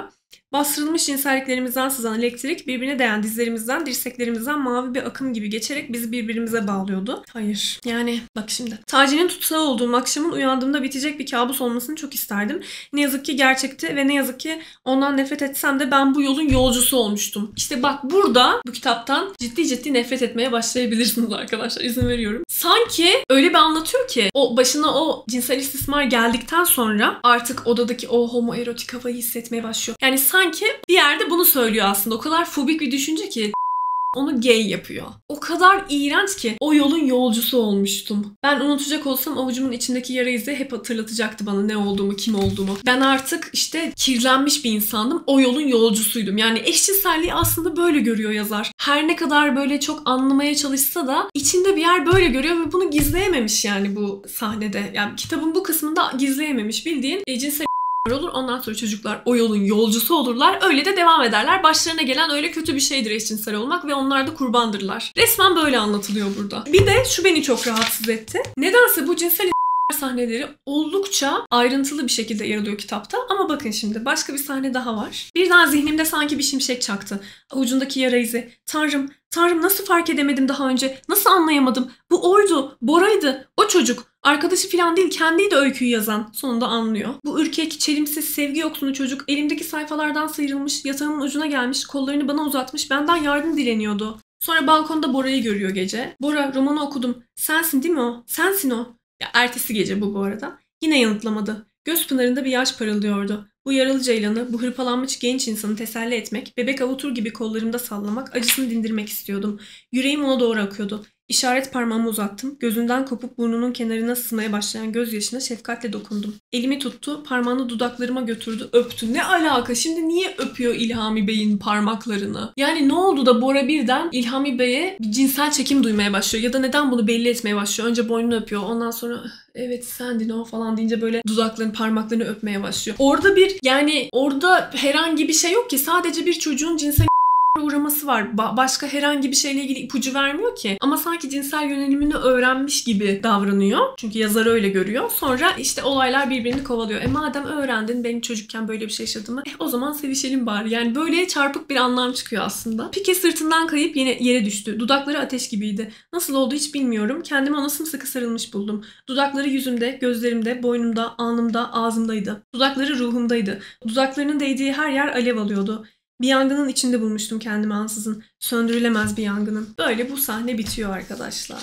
Bastırılmış cinselliklerimizden sızan elektrik birbirine değen dizlerimizden, dirseklerimizden mavi bir akım gibi geçerek bizi birbirimize bağlıyordu. Hayır. Yani bak şimdi. Taci'nin tutsağı olduğum akşamın uyandığımda bitecek bir kabus olmasını çok isterdim. Ne yazık ki gerçekti ve ne yazık ki ondan nefret etsem de ben bu yolun yolcusu olmuştum. İşte bak burada bu kitaptan ciddi ciddi nefret etmeye başlayabilirsiniz arkadaşlar. İzin veriyorum. Sanki öyle bir anlatıyor ki o başına o cinsel istismar geldikten sonra artık odadaki o homoerotik havayı hissetmeye başlıyor. Yani sanki bir yerde bunu söylüyor aslında. O kadar fobik bir düşünce ki onu gay yapıyor. O kadar iğrenç ki o yolun yolcusu olmuştum. Ben unutacak olsam avucumun içindeki yara izi hep hatırlatacaktı bana ne olduğumu, kim olduğumu. Ben artık işte kirlenmiş bir insandım. O yolun yolcusuydum. Yani eşcinselliği aslında böyle görüyor yazar. Her ne kadar böyle çok anlamaya çalışsa da içinde bir yer böyle görüyor ve bunu gizleyememiş yani bu sahnede. Yani kitabın bu kısmında gizleyememiş. Bildiğin e, cinsel olur. Ondan sonra çocuklar o yolun yolcusu olurlar. Öyle de devam ederler. Başlarına gelen öyle kötü bir şeydir eşcinsel olmak ve onlar da kurbandırlar. Resmen böyle anlatılıyor burada. Bir de şu beni çok rahatsız etti. Nedense bu cinsel sahneleri oldukça ayrıntılı bir şekilde yer alıyor kitapta. Ama bakın şimdi başka bir sahne daha var. Birden zihnimde sanki bir şimşek çaktı. Avucundaki yara izi. Tanrım, Tanrım nasıl fark edemedim daha önce? Nasıl anlayamadım? Bu oydu, Bora'ydı, o çocuk. Arkadaşı falan değil, kendiydi öyküyü yazan. Sonunda anlıyor. Bu ürkek, çelimsiz, sevgi yoksunu çocuk elimdeki sayfalardan sıyrılmış, yatağımın ucuna gelmiş, kollarını bana uzatmış, benden yardım dileniyordu. Sonra balkonda Bora'yı görüyor gece. Bora, romanı okudum. Sensin değil mi o? Sensin o. Ya ertesi gece bu bu arada. Yine yanıtlamadı. Göz pınarında bir yaş parıldıyordu. Bu yaralı ceylanı, bu hırpalanmış genç insanı teselli etmek, bebek avutur gibi kollarımda sallamak, acısını dindirmek istiyordum. Yüreğim ona doğru akıyordu. İşaret parmağımı uzattım. Gözünden kopup burnunun kenarına sızmaya başlayan gözyaşına şefkatle dokundum. Elimi tuttu, parmağını dudaklarıma götürdü, öptü. Ne alaka? Şimdi niye öpüyor İlhami Bey'in parmaklarını? Yani ne oldu da Bora birden İlhami Bey'e bir cinsel çekim duymaya başlıyor? Ya da neden bunu belli etmeye başlıyor? Önce boynunu öpüyor, ondan sonra evet sendin o falan deyince böyle dudaklarını, parmaklarını öpmeye başlıyor. Orada bir yani orada herhangi bir şey yok ki. Sadece bir çocuğun cinsel uğraması var. Ba- başka herhangi bir şeyle ilgili ipucu vermiyor ki. Ama sanki cinsel yönelimini öğrenmiş gibi davranıyor. Çünkü yazar öyle görüyor. Sonra işte olaylar birbirini kovalıyor. E madem öğrendin benim çocukken böyle bir şey yaşadığımı, eh o zaman sevişelim bari. Yani böyle çarpık bir anlam çıkıyor aslında. Pike sırtından kayıp yine yere düştü. Dudakları ateş gibiydi. Nasıl oldu hiç bilmiyorum. Kendimi ona sımsıkı sarılmış buldum. Dudakları yüzümde, gözlerimde, boynumda, alnımda, ağzımdaydı. Dudakları ruhumdaydı. Dudaklarının değdiği her yer alev alıyordu. Bir yangının içinde bulmuştum kendimi ansızın. Söndürülemez bir yangının. Böyle bu sahne bitiyor arkadaşlar.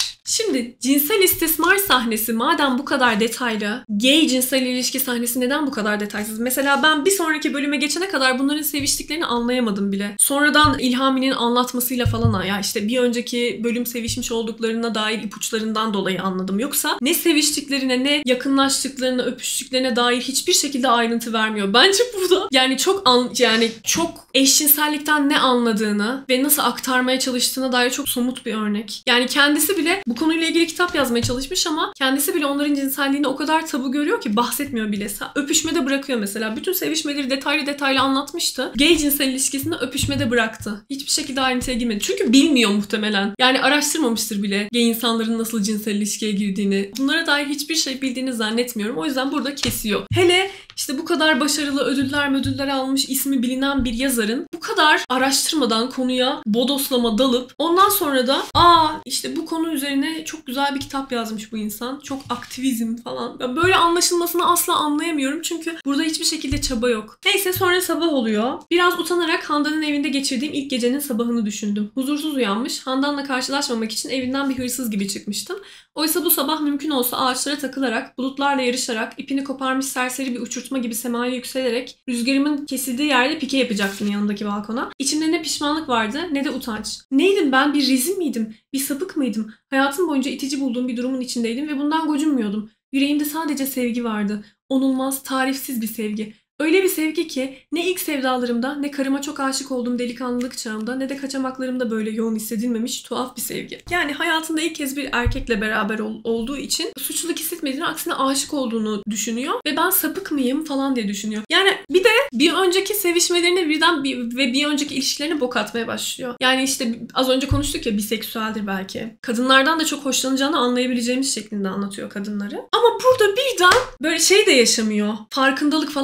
Şimdi cinsel istismar sahnesi madem bu kadar detaylı, gay cinsel ilişki sahnesi neden bu kadar detaysız? Mesela ben bir sonraki bölüme geçene kadar bunların seviştiklerini anlayamadım bile. Sonradan İlhami'nin anlatmasıyla falan ya işte bir önceki bölüm sevişmiş olduklarına dair ipuçlarından dolayı anladım. Yoksa ne seviştiklerine ne yakınlaştıklarına, öpüştüklerine dair hiçbir şekilde ayrıntı vermiyor. Bence burada yani çok an, yani çok eşcinsellikten ne anladığını ve nasıl aktarmaya çalıştığına dair çok somut bir örnek. Yani kendisi bile bu konuyla ilgili kitap yazmaya çalışmış ama kendisi bile onların cinselliğini o kadar tabu görüyor ki bahsetmiyor bile. Öpüşmede bırakıyor mesela. Bütün sevişmeleri detaylı detaylı anlatmıştı. Gay cinsel ilişkisini öpüşmede bıraktı. Hiçbir şekilde ayrıntıya girmedi. Çünkü bilmiyor muhtemelen. Yani araştırmamıştır bile gay insanların nasıl cinsel ilişkiye girdiğini. Bunlara dair hiçbir şey bildiğini zannetmiyorum. O yüzden burada kesiyor. Hele işte bu kadar başarılı ödüller ödüller almış ismi bilinen bir yazarın bu kadar araştırmadan konuya bodoslama dalıp ondan sonra da aa işte bu konu üzerine çok güzel bir kitap yazmış bu insan. Çok aktivizm falan. Ya böyle anlaşılmasını asla anlayamıyorum çünkü burada hiçbir şekilde çaba yok. Neyse sonra sabah oluyor. Biraz utanarak Handan'ın evinde geçirdiğim ilk gecenin sabahını düşündüm. Huzursuz uyanmış. Handan'la karşılaşmamak için evinden bir hırsız gibi çıkmıştım. Oysa bu sabah mümkün olsa ağaçlara takılarak, bulutlarla yarışarak, ipini koparmış serseri bir uçurtma gibi semaya yükselerek rüzgarımın kesildiği yerde pike yapacaktım yanındaki balkona. İçimde ne pişmanlık vardı ne de utanç. Neydim ben? Bir rezil miydim? Bir sapık mıydım? Hayatım boyunca itici bulduğum bir durumun içindeydim ve bundan gocunmuyordum. Yüreğimde sadece sevgi vardı. Onulmaz, tarifsiz bir sevgi. Öyle bir sevgi ki ne ilk sevdalarımda ne karıma çok aşık olduğum delikanlılık çağımda ne de kaçamaklarımda böyle yoğun hissedilmemiş tuhaf bir sevgi. Yani hayatında ilk kez bir erkekle beraber ol- olduğu için suçluluk hissetmediğini aksine aşık olduğunu düşünüyor ve ben sapık mıyım falan diye düşünüyor. Yani bir de bir önceki sevişmelerini birden bir, ve bir önceki ilişkilerini bok atmaya başlıyor. Yani işte az önce konuştuk ya biseksüeldir belki. Kadınlardan da çok hoşlanacağını anlayabileceğimiz şeklinde anlatıyor kadınları. Ama burada birden böyle şey de yaşamıyor. Farkındalık falan da yaşamıyor.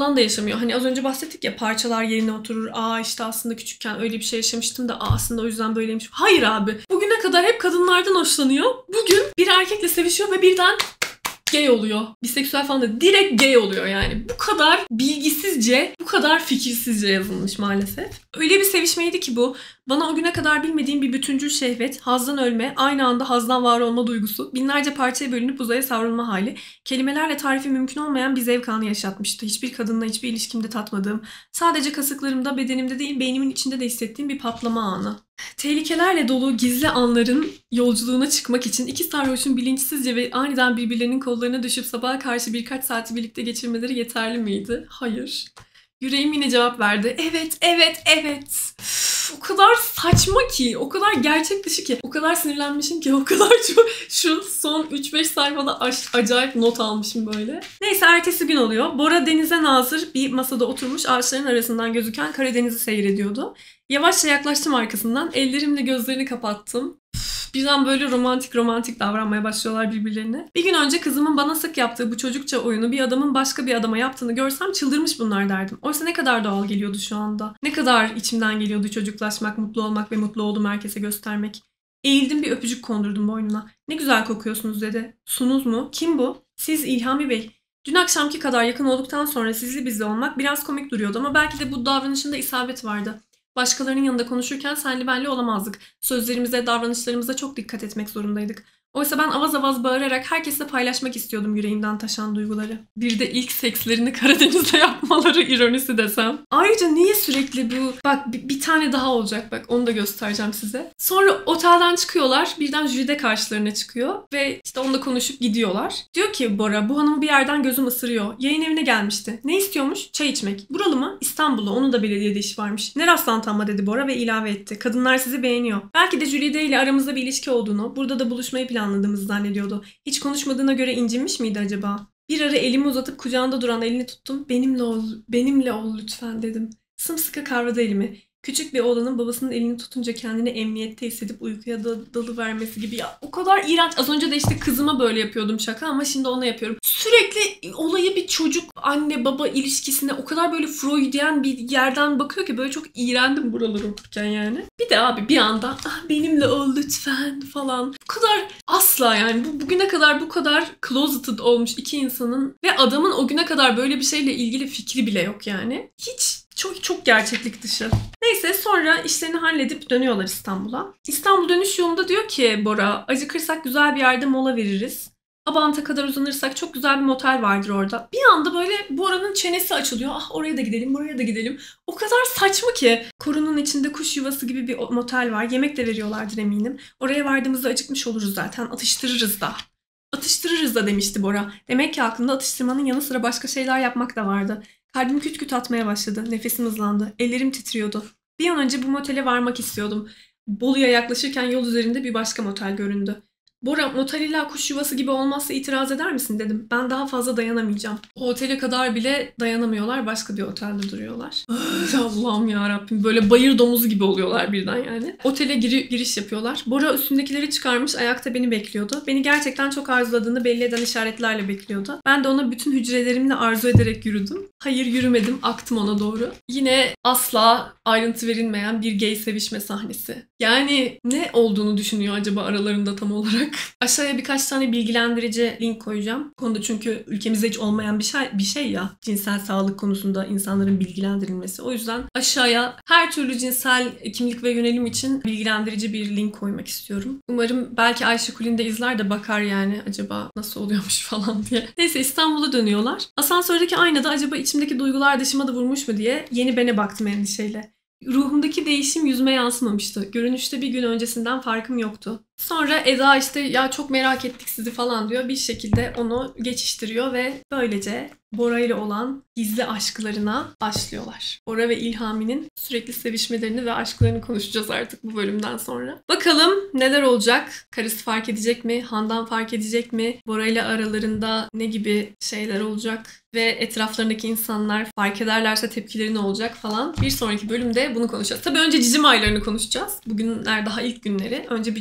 yaşamıyor. Hani az önce bahsettik ya, parçalar yerine oturur. Aa işte aslında küçükken öyle bir şey yaşamıştım da aa, aslında o yüzden böyleymiş. Hayır abi. Bugüne kadar hep kadınlardan hoşlanıyor. Bugün bir erkekle sevişiyor ve birden gay oluyor. Biseksüel falan da direkt gay oluyor yani. Bu kadar bilgisizce, bu kadar fikirsizce yazılmış maalesef. Öyle bir sevişmeydi ki bu. Bana o güne kadar bilmediğim bir bütüncül şehvet, hazdan ölme, aynı anda hazdan var olma duygusu, binlerce parçaya bölünüp uzaya savrulma hali, kelimelerle tarifi mümkün olmayan bir zevk anı yaşatmıştı. Hiçbir kadınla hiçbir ilişkimde tatmadığım, sadece kasıklarımda, bedenimde değil beynimin içinde de hissettiğim bir patlama anı. Tehlikelerle dolu gizli anların yolculuğuna çıkmak için iki sarhoşun bilinçsizce ve aniden birbirlerinin kollarına düşüp sabaha karşı birkaç saati birlikte geçirmeleri yeterli miydi? Hayır. Yüreğim yine cevap verdi. Evet, evet, evet. Üf, o kadar saçma ki, o kadar gerçek dışı ki, o kadar sinirlenmişim ki, o kadar çok şu son üç beş sayfada acayip not almışım böyle. Neyse ertesi gün oluyor. Bora denize nazır bir masada oturmuş ağaçların arasından gözüken Karadeniz'i seyrediyordu. Yavaşça yaklaştım arkasından. Ellerimle gözlerini kapattım. Birden böyle romantik romantik davranmaya başlıyorlar birbirlerine. Bir gün önce kızımın bana sık yaptığı bu çocukça oyunu bir adamın başka bir adama yaptığını görsem çıldırmış bunlar derdim. Oysa ne kadar doğal geliyordu şu anda. Ne kadar içimden geliyordu çocuklaşmak, mutlu olmak ve mutlu olduğumu herkese göstermek. Eğildim bir öpücük kondurdum boynuna. Ne güzel kokuyorsunuz dedi. Sunuz mu? Kim bu? Siz İlhami Bey. Dün akşamki kadar yakın olduktan sonra sizli bizli olmak biraz komik duruyordu ama belki de bu davranışında isabet vardı. Başkalarının yanında konuşurken senli benli olamazdık. Sözlerimize, davranışlarımıza çok dikkat etmek zorundaydık. Oysa ben avaz avaz bağırarak herkesle paylaşmak istiyordum yüreğimden taşan duyguları. Bir de ilk sekslerini Karadeniz'de yapmaları ironisi desem. Ayrıca niye sürekli bu... Bak bir, bir tane daha olacak, bak onu da göstereceğim size. Sonra otelden çıkıyorlar, birden jüride karşılarına çıkıyor ve işte onunla konuşup gidiyorlar. Diyor ki Bora, bu hanımı bir yerden gözüm ısırıyor. Yayın evine gelmişti. Ne istiyormuş? Çay içmek. Buralı mı? İstanbul'u. Onun da belediyede iş varmış. Ne rastlantı ama dedi Bora ve ilave etti. Kadınlar sizi beğeniyor. Belki de jüride ile aramızda bir ilişki olduğunu, burada da buluşmayı planlıyordu. Anladığımızı zannediyordu. Hiç konuşmadığına göre incinmiş miydi acaba? Bir ara elimi uzatıp kucağında duran elini tuttum. Benimle ol, benimle ol lütfen dedim. Sımsıkı kavradı elimi. Küçük bir oğlanın babasının elini tutunca kendini emniyette hissedip uykuya da, dalıvermesi gibi. Ya o kadar iğrenç. Az önce de işte kızıma böyle yapıyordum şaka ama şimdi ona yapıyorum. Sürekli olayı bir çocuk anne baba ilişkisine o kadar böyle Freudian bir yerden bakıyor ki böyle çok iğrendim buraları okurken yani. Bir de abi bir anda ah, benimle ol lütfen falan. Bu kadar asla yani bu, bugüne kadar bu kadar closeted olmuş iki insanın ve adamın o güne kadar böyle bir şeyle ilgili fikri bile yok yani. Hiç çok çok gerçeklik dışı. Neyse sonra işlerini halledip dönüyorlar İstanbul'a. İstanbul dönüş yolunda diyor ki Bora, acıkırsak güzel bir yerde mola veririz. Abant'a kadar uzanırsak çok güzel bir motel vardır orada. Bir anda böyle Bora'nın çenesi açılıyor. Ah oraya da gidelim, buraya da gidelim. O kadar saçma ki. Korunun içinde kuş yuvası gibi bir motel var. Yemek de veriyorlardır eminim. Oraya vardığımızda acıkmış oluruz zaten. Atıştırırız da. Atıştırırız da demişti Bora. Demek ki aklında atıştırmanın yanı sıra başka şeyler yapmak da vardı. Kalbim küt küt atmaya başladı. Nefesim hızlandı. Ellerim titriyordu. Bir an önce bu motele varmak istiyordum. Bolu'ya yaklaşırken yol üzerinde bir başka motel göründü. Bora, motel illa kuş yuvası gibi olmazsa itiraz eder misin dedim. Ben daha fazla dayanamayacağım. O otele kadar bile dayanamıyorlar. Başka bir otelde duruyorlar. Allah'ım yarabbim. Böyle bayır domuzu gibi oluyorlar birden yani. Otele giri- giriş yapıyorlar. Bora üstündekileri çıkarmış ayakta beni bekliyordu. Beni gerçekten çok arzuladığını belli eden işaretlerle bekliyordu. Ben de ona bütün hücrelerimle arzu ederek yürüdüm. Hayır yürümedim. Aktım ona doğru. Yine asla ayrıntı verilmeyen bir gay sevişme sahnesi. Yani ne olduğunu düşünüyor acaba aralarında tam olarak? Aşağıya birkaç tane bilgilendirici link koyacağım. Bu konuda çünkü ülkemizde hiç olmayan bir şey, bir şey ya. Cinsel sağlık konusunda insanların bilgilendirilmesi. O yüzden aşağıya her türlü cinsel kimlik ve yönelim için bilgilendirici bir link koymak istiyorum. Umarım belki Ayşe Kulin de izler de bakar yani acaba nasıl oluyormuş falan diye. Neyse İstanbul'a dönüyorlar. Asansördeki aynada acaba içimdeki duygular dışıma da vurmuş mu diye yeni bene baktım endişeyle. Ruhumdaki değişim yüzüme yansımamıştı. Görünüşte bir gün öncesinden farkım yoktu. Sonra Eda işte ya çok merak ettik sizi falan diyor. Bir şekilde onu geçiştiriyor ve böylece Bora ile olan gizli aşklarına başlıyorlar. Bora ve İlhami'nin sürekli sevişmelerini ve aşklarını konuşacağız artık bu bölümden sonra. Bakalım neler olacak? Karısı fark edecek mi? Handan fark edecek mi? Bora ile aralarında ne gibi şeyler olacak? Ve etraflarındaki insanlar fark ederlerse tepkileri ne olacak falan. Bir sonraki bölümde bunu konuşacağız. Tabii önce cicim aylarını konuşacağız. Bugünler daha ilk günleri. Önce bir cicim ayları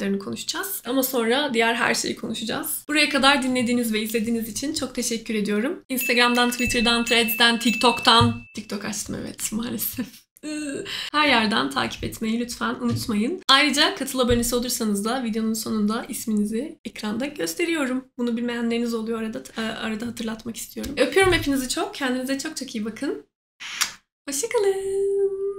olaylarını konuşacağız. Ama sonra diğer her şeyi konuşacağız. Buraya kadar dinlediğiniz ve izlediğiniz için çok teşekkür ediyorum. Instagram'dan, Twitter'dan, Threads'den, TikTok'tan. TikTok açtım evet maalesef. Her yerden takip etmeyi lütfen unutmayın. Ayrıca katıl abonesi olursanız da videonun sonunda isminizi ekranda gösteriyorum. Bunu bilmeyenleriniz oluyor, arada arada hatırlatmak istiyorum. Öpüyorum hepinizi çok. Kendinize çok çok iyi bakın. Hoşça kalın.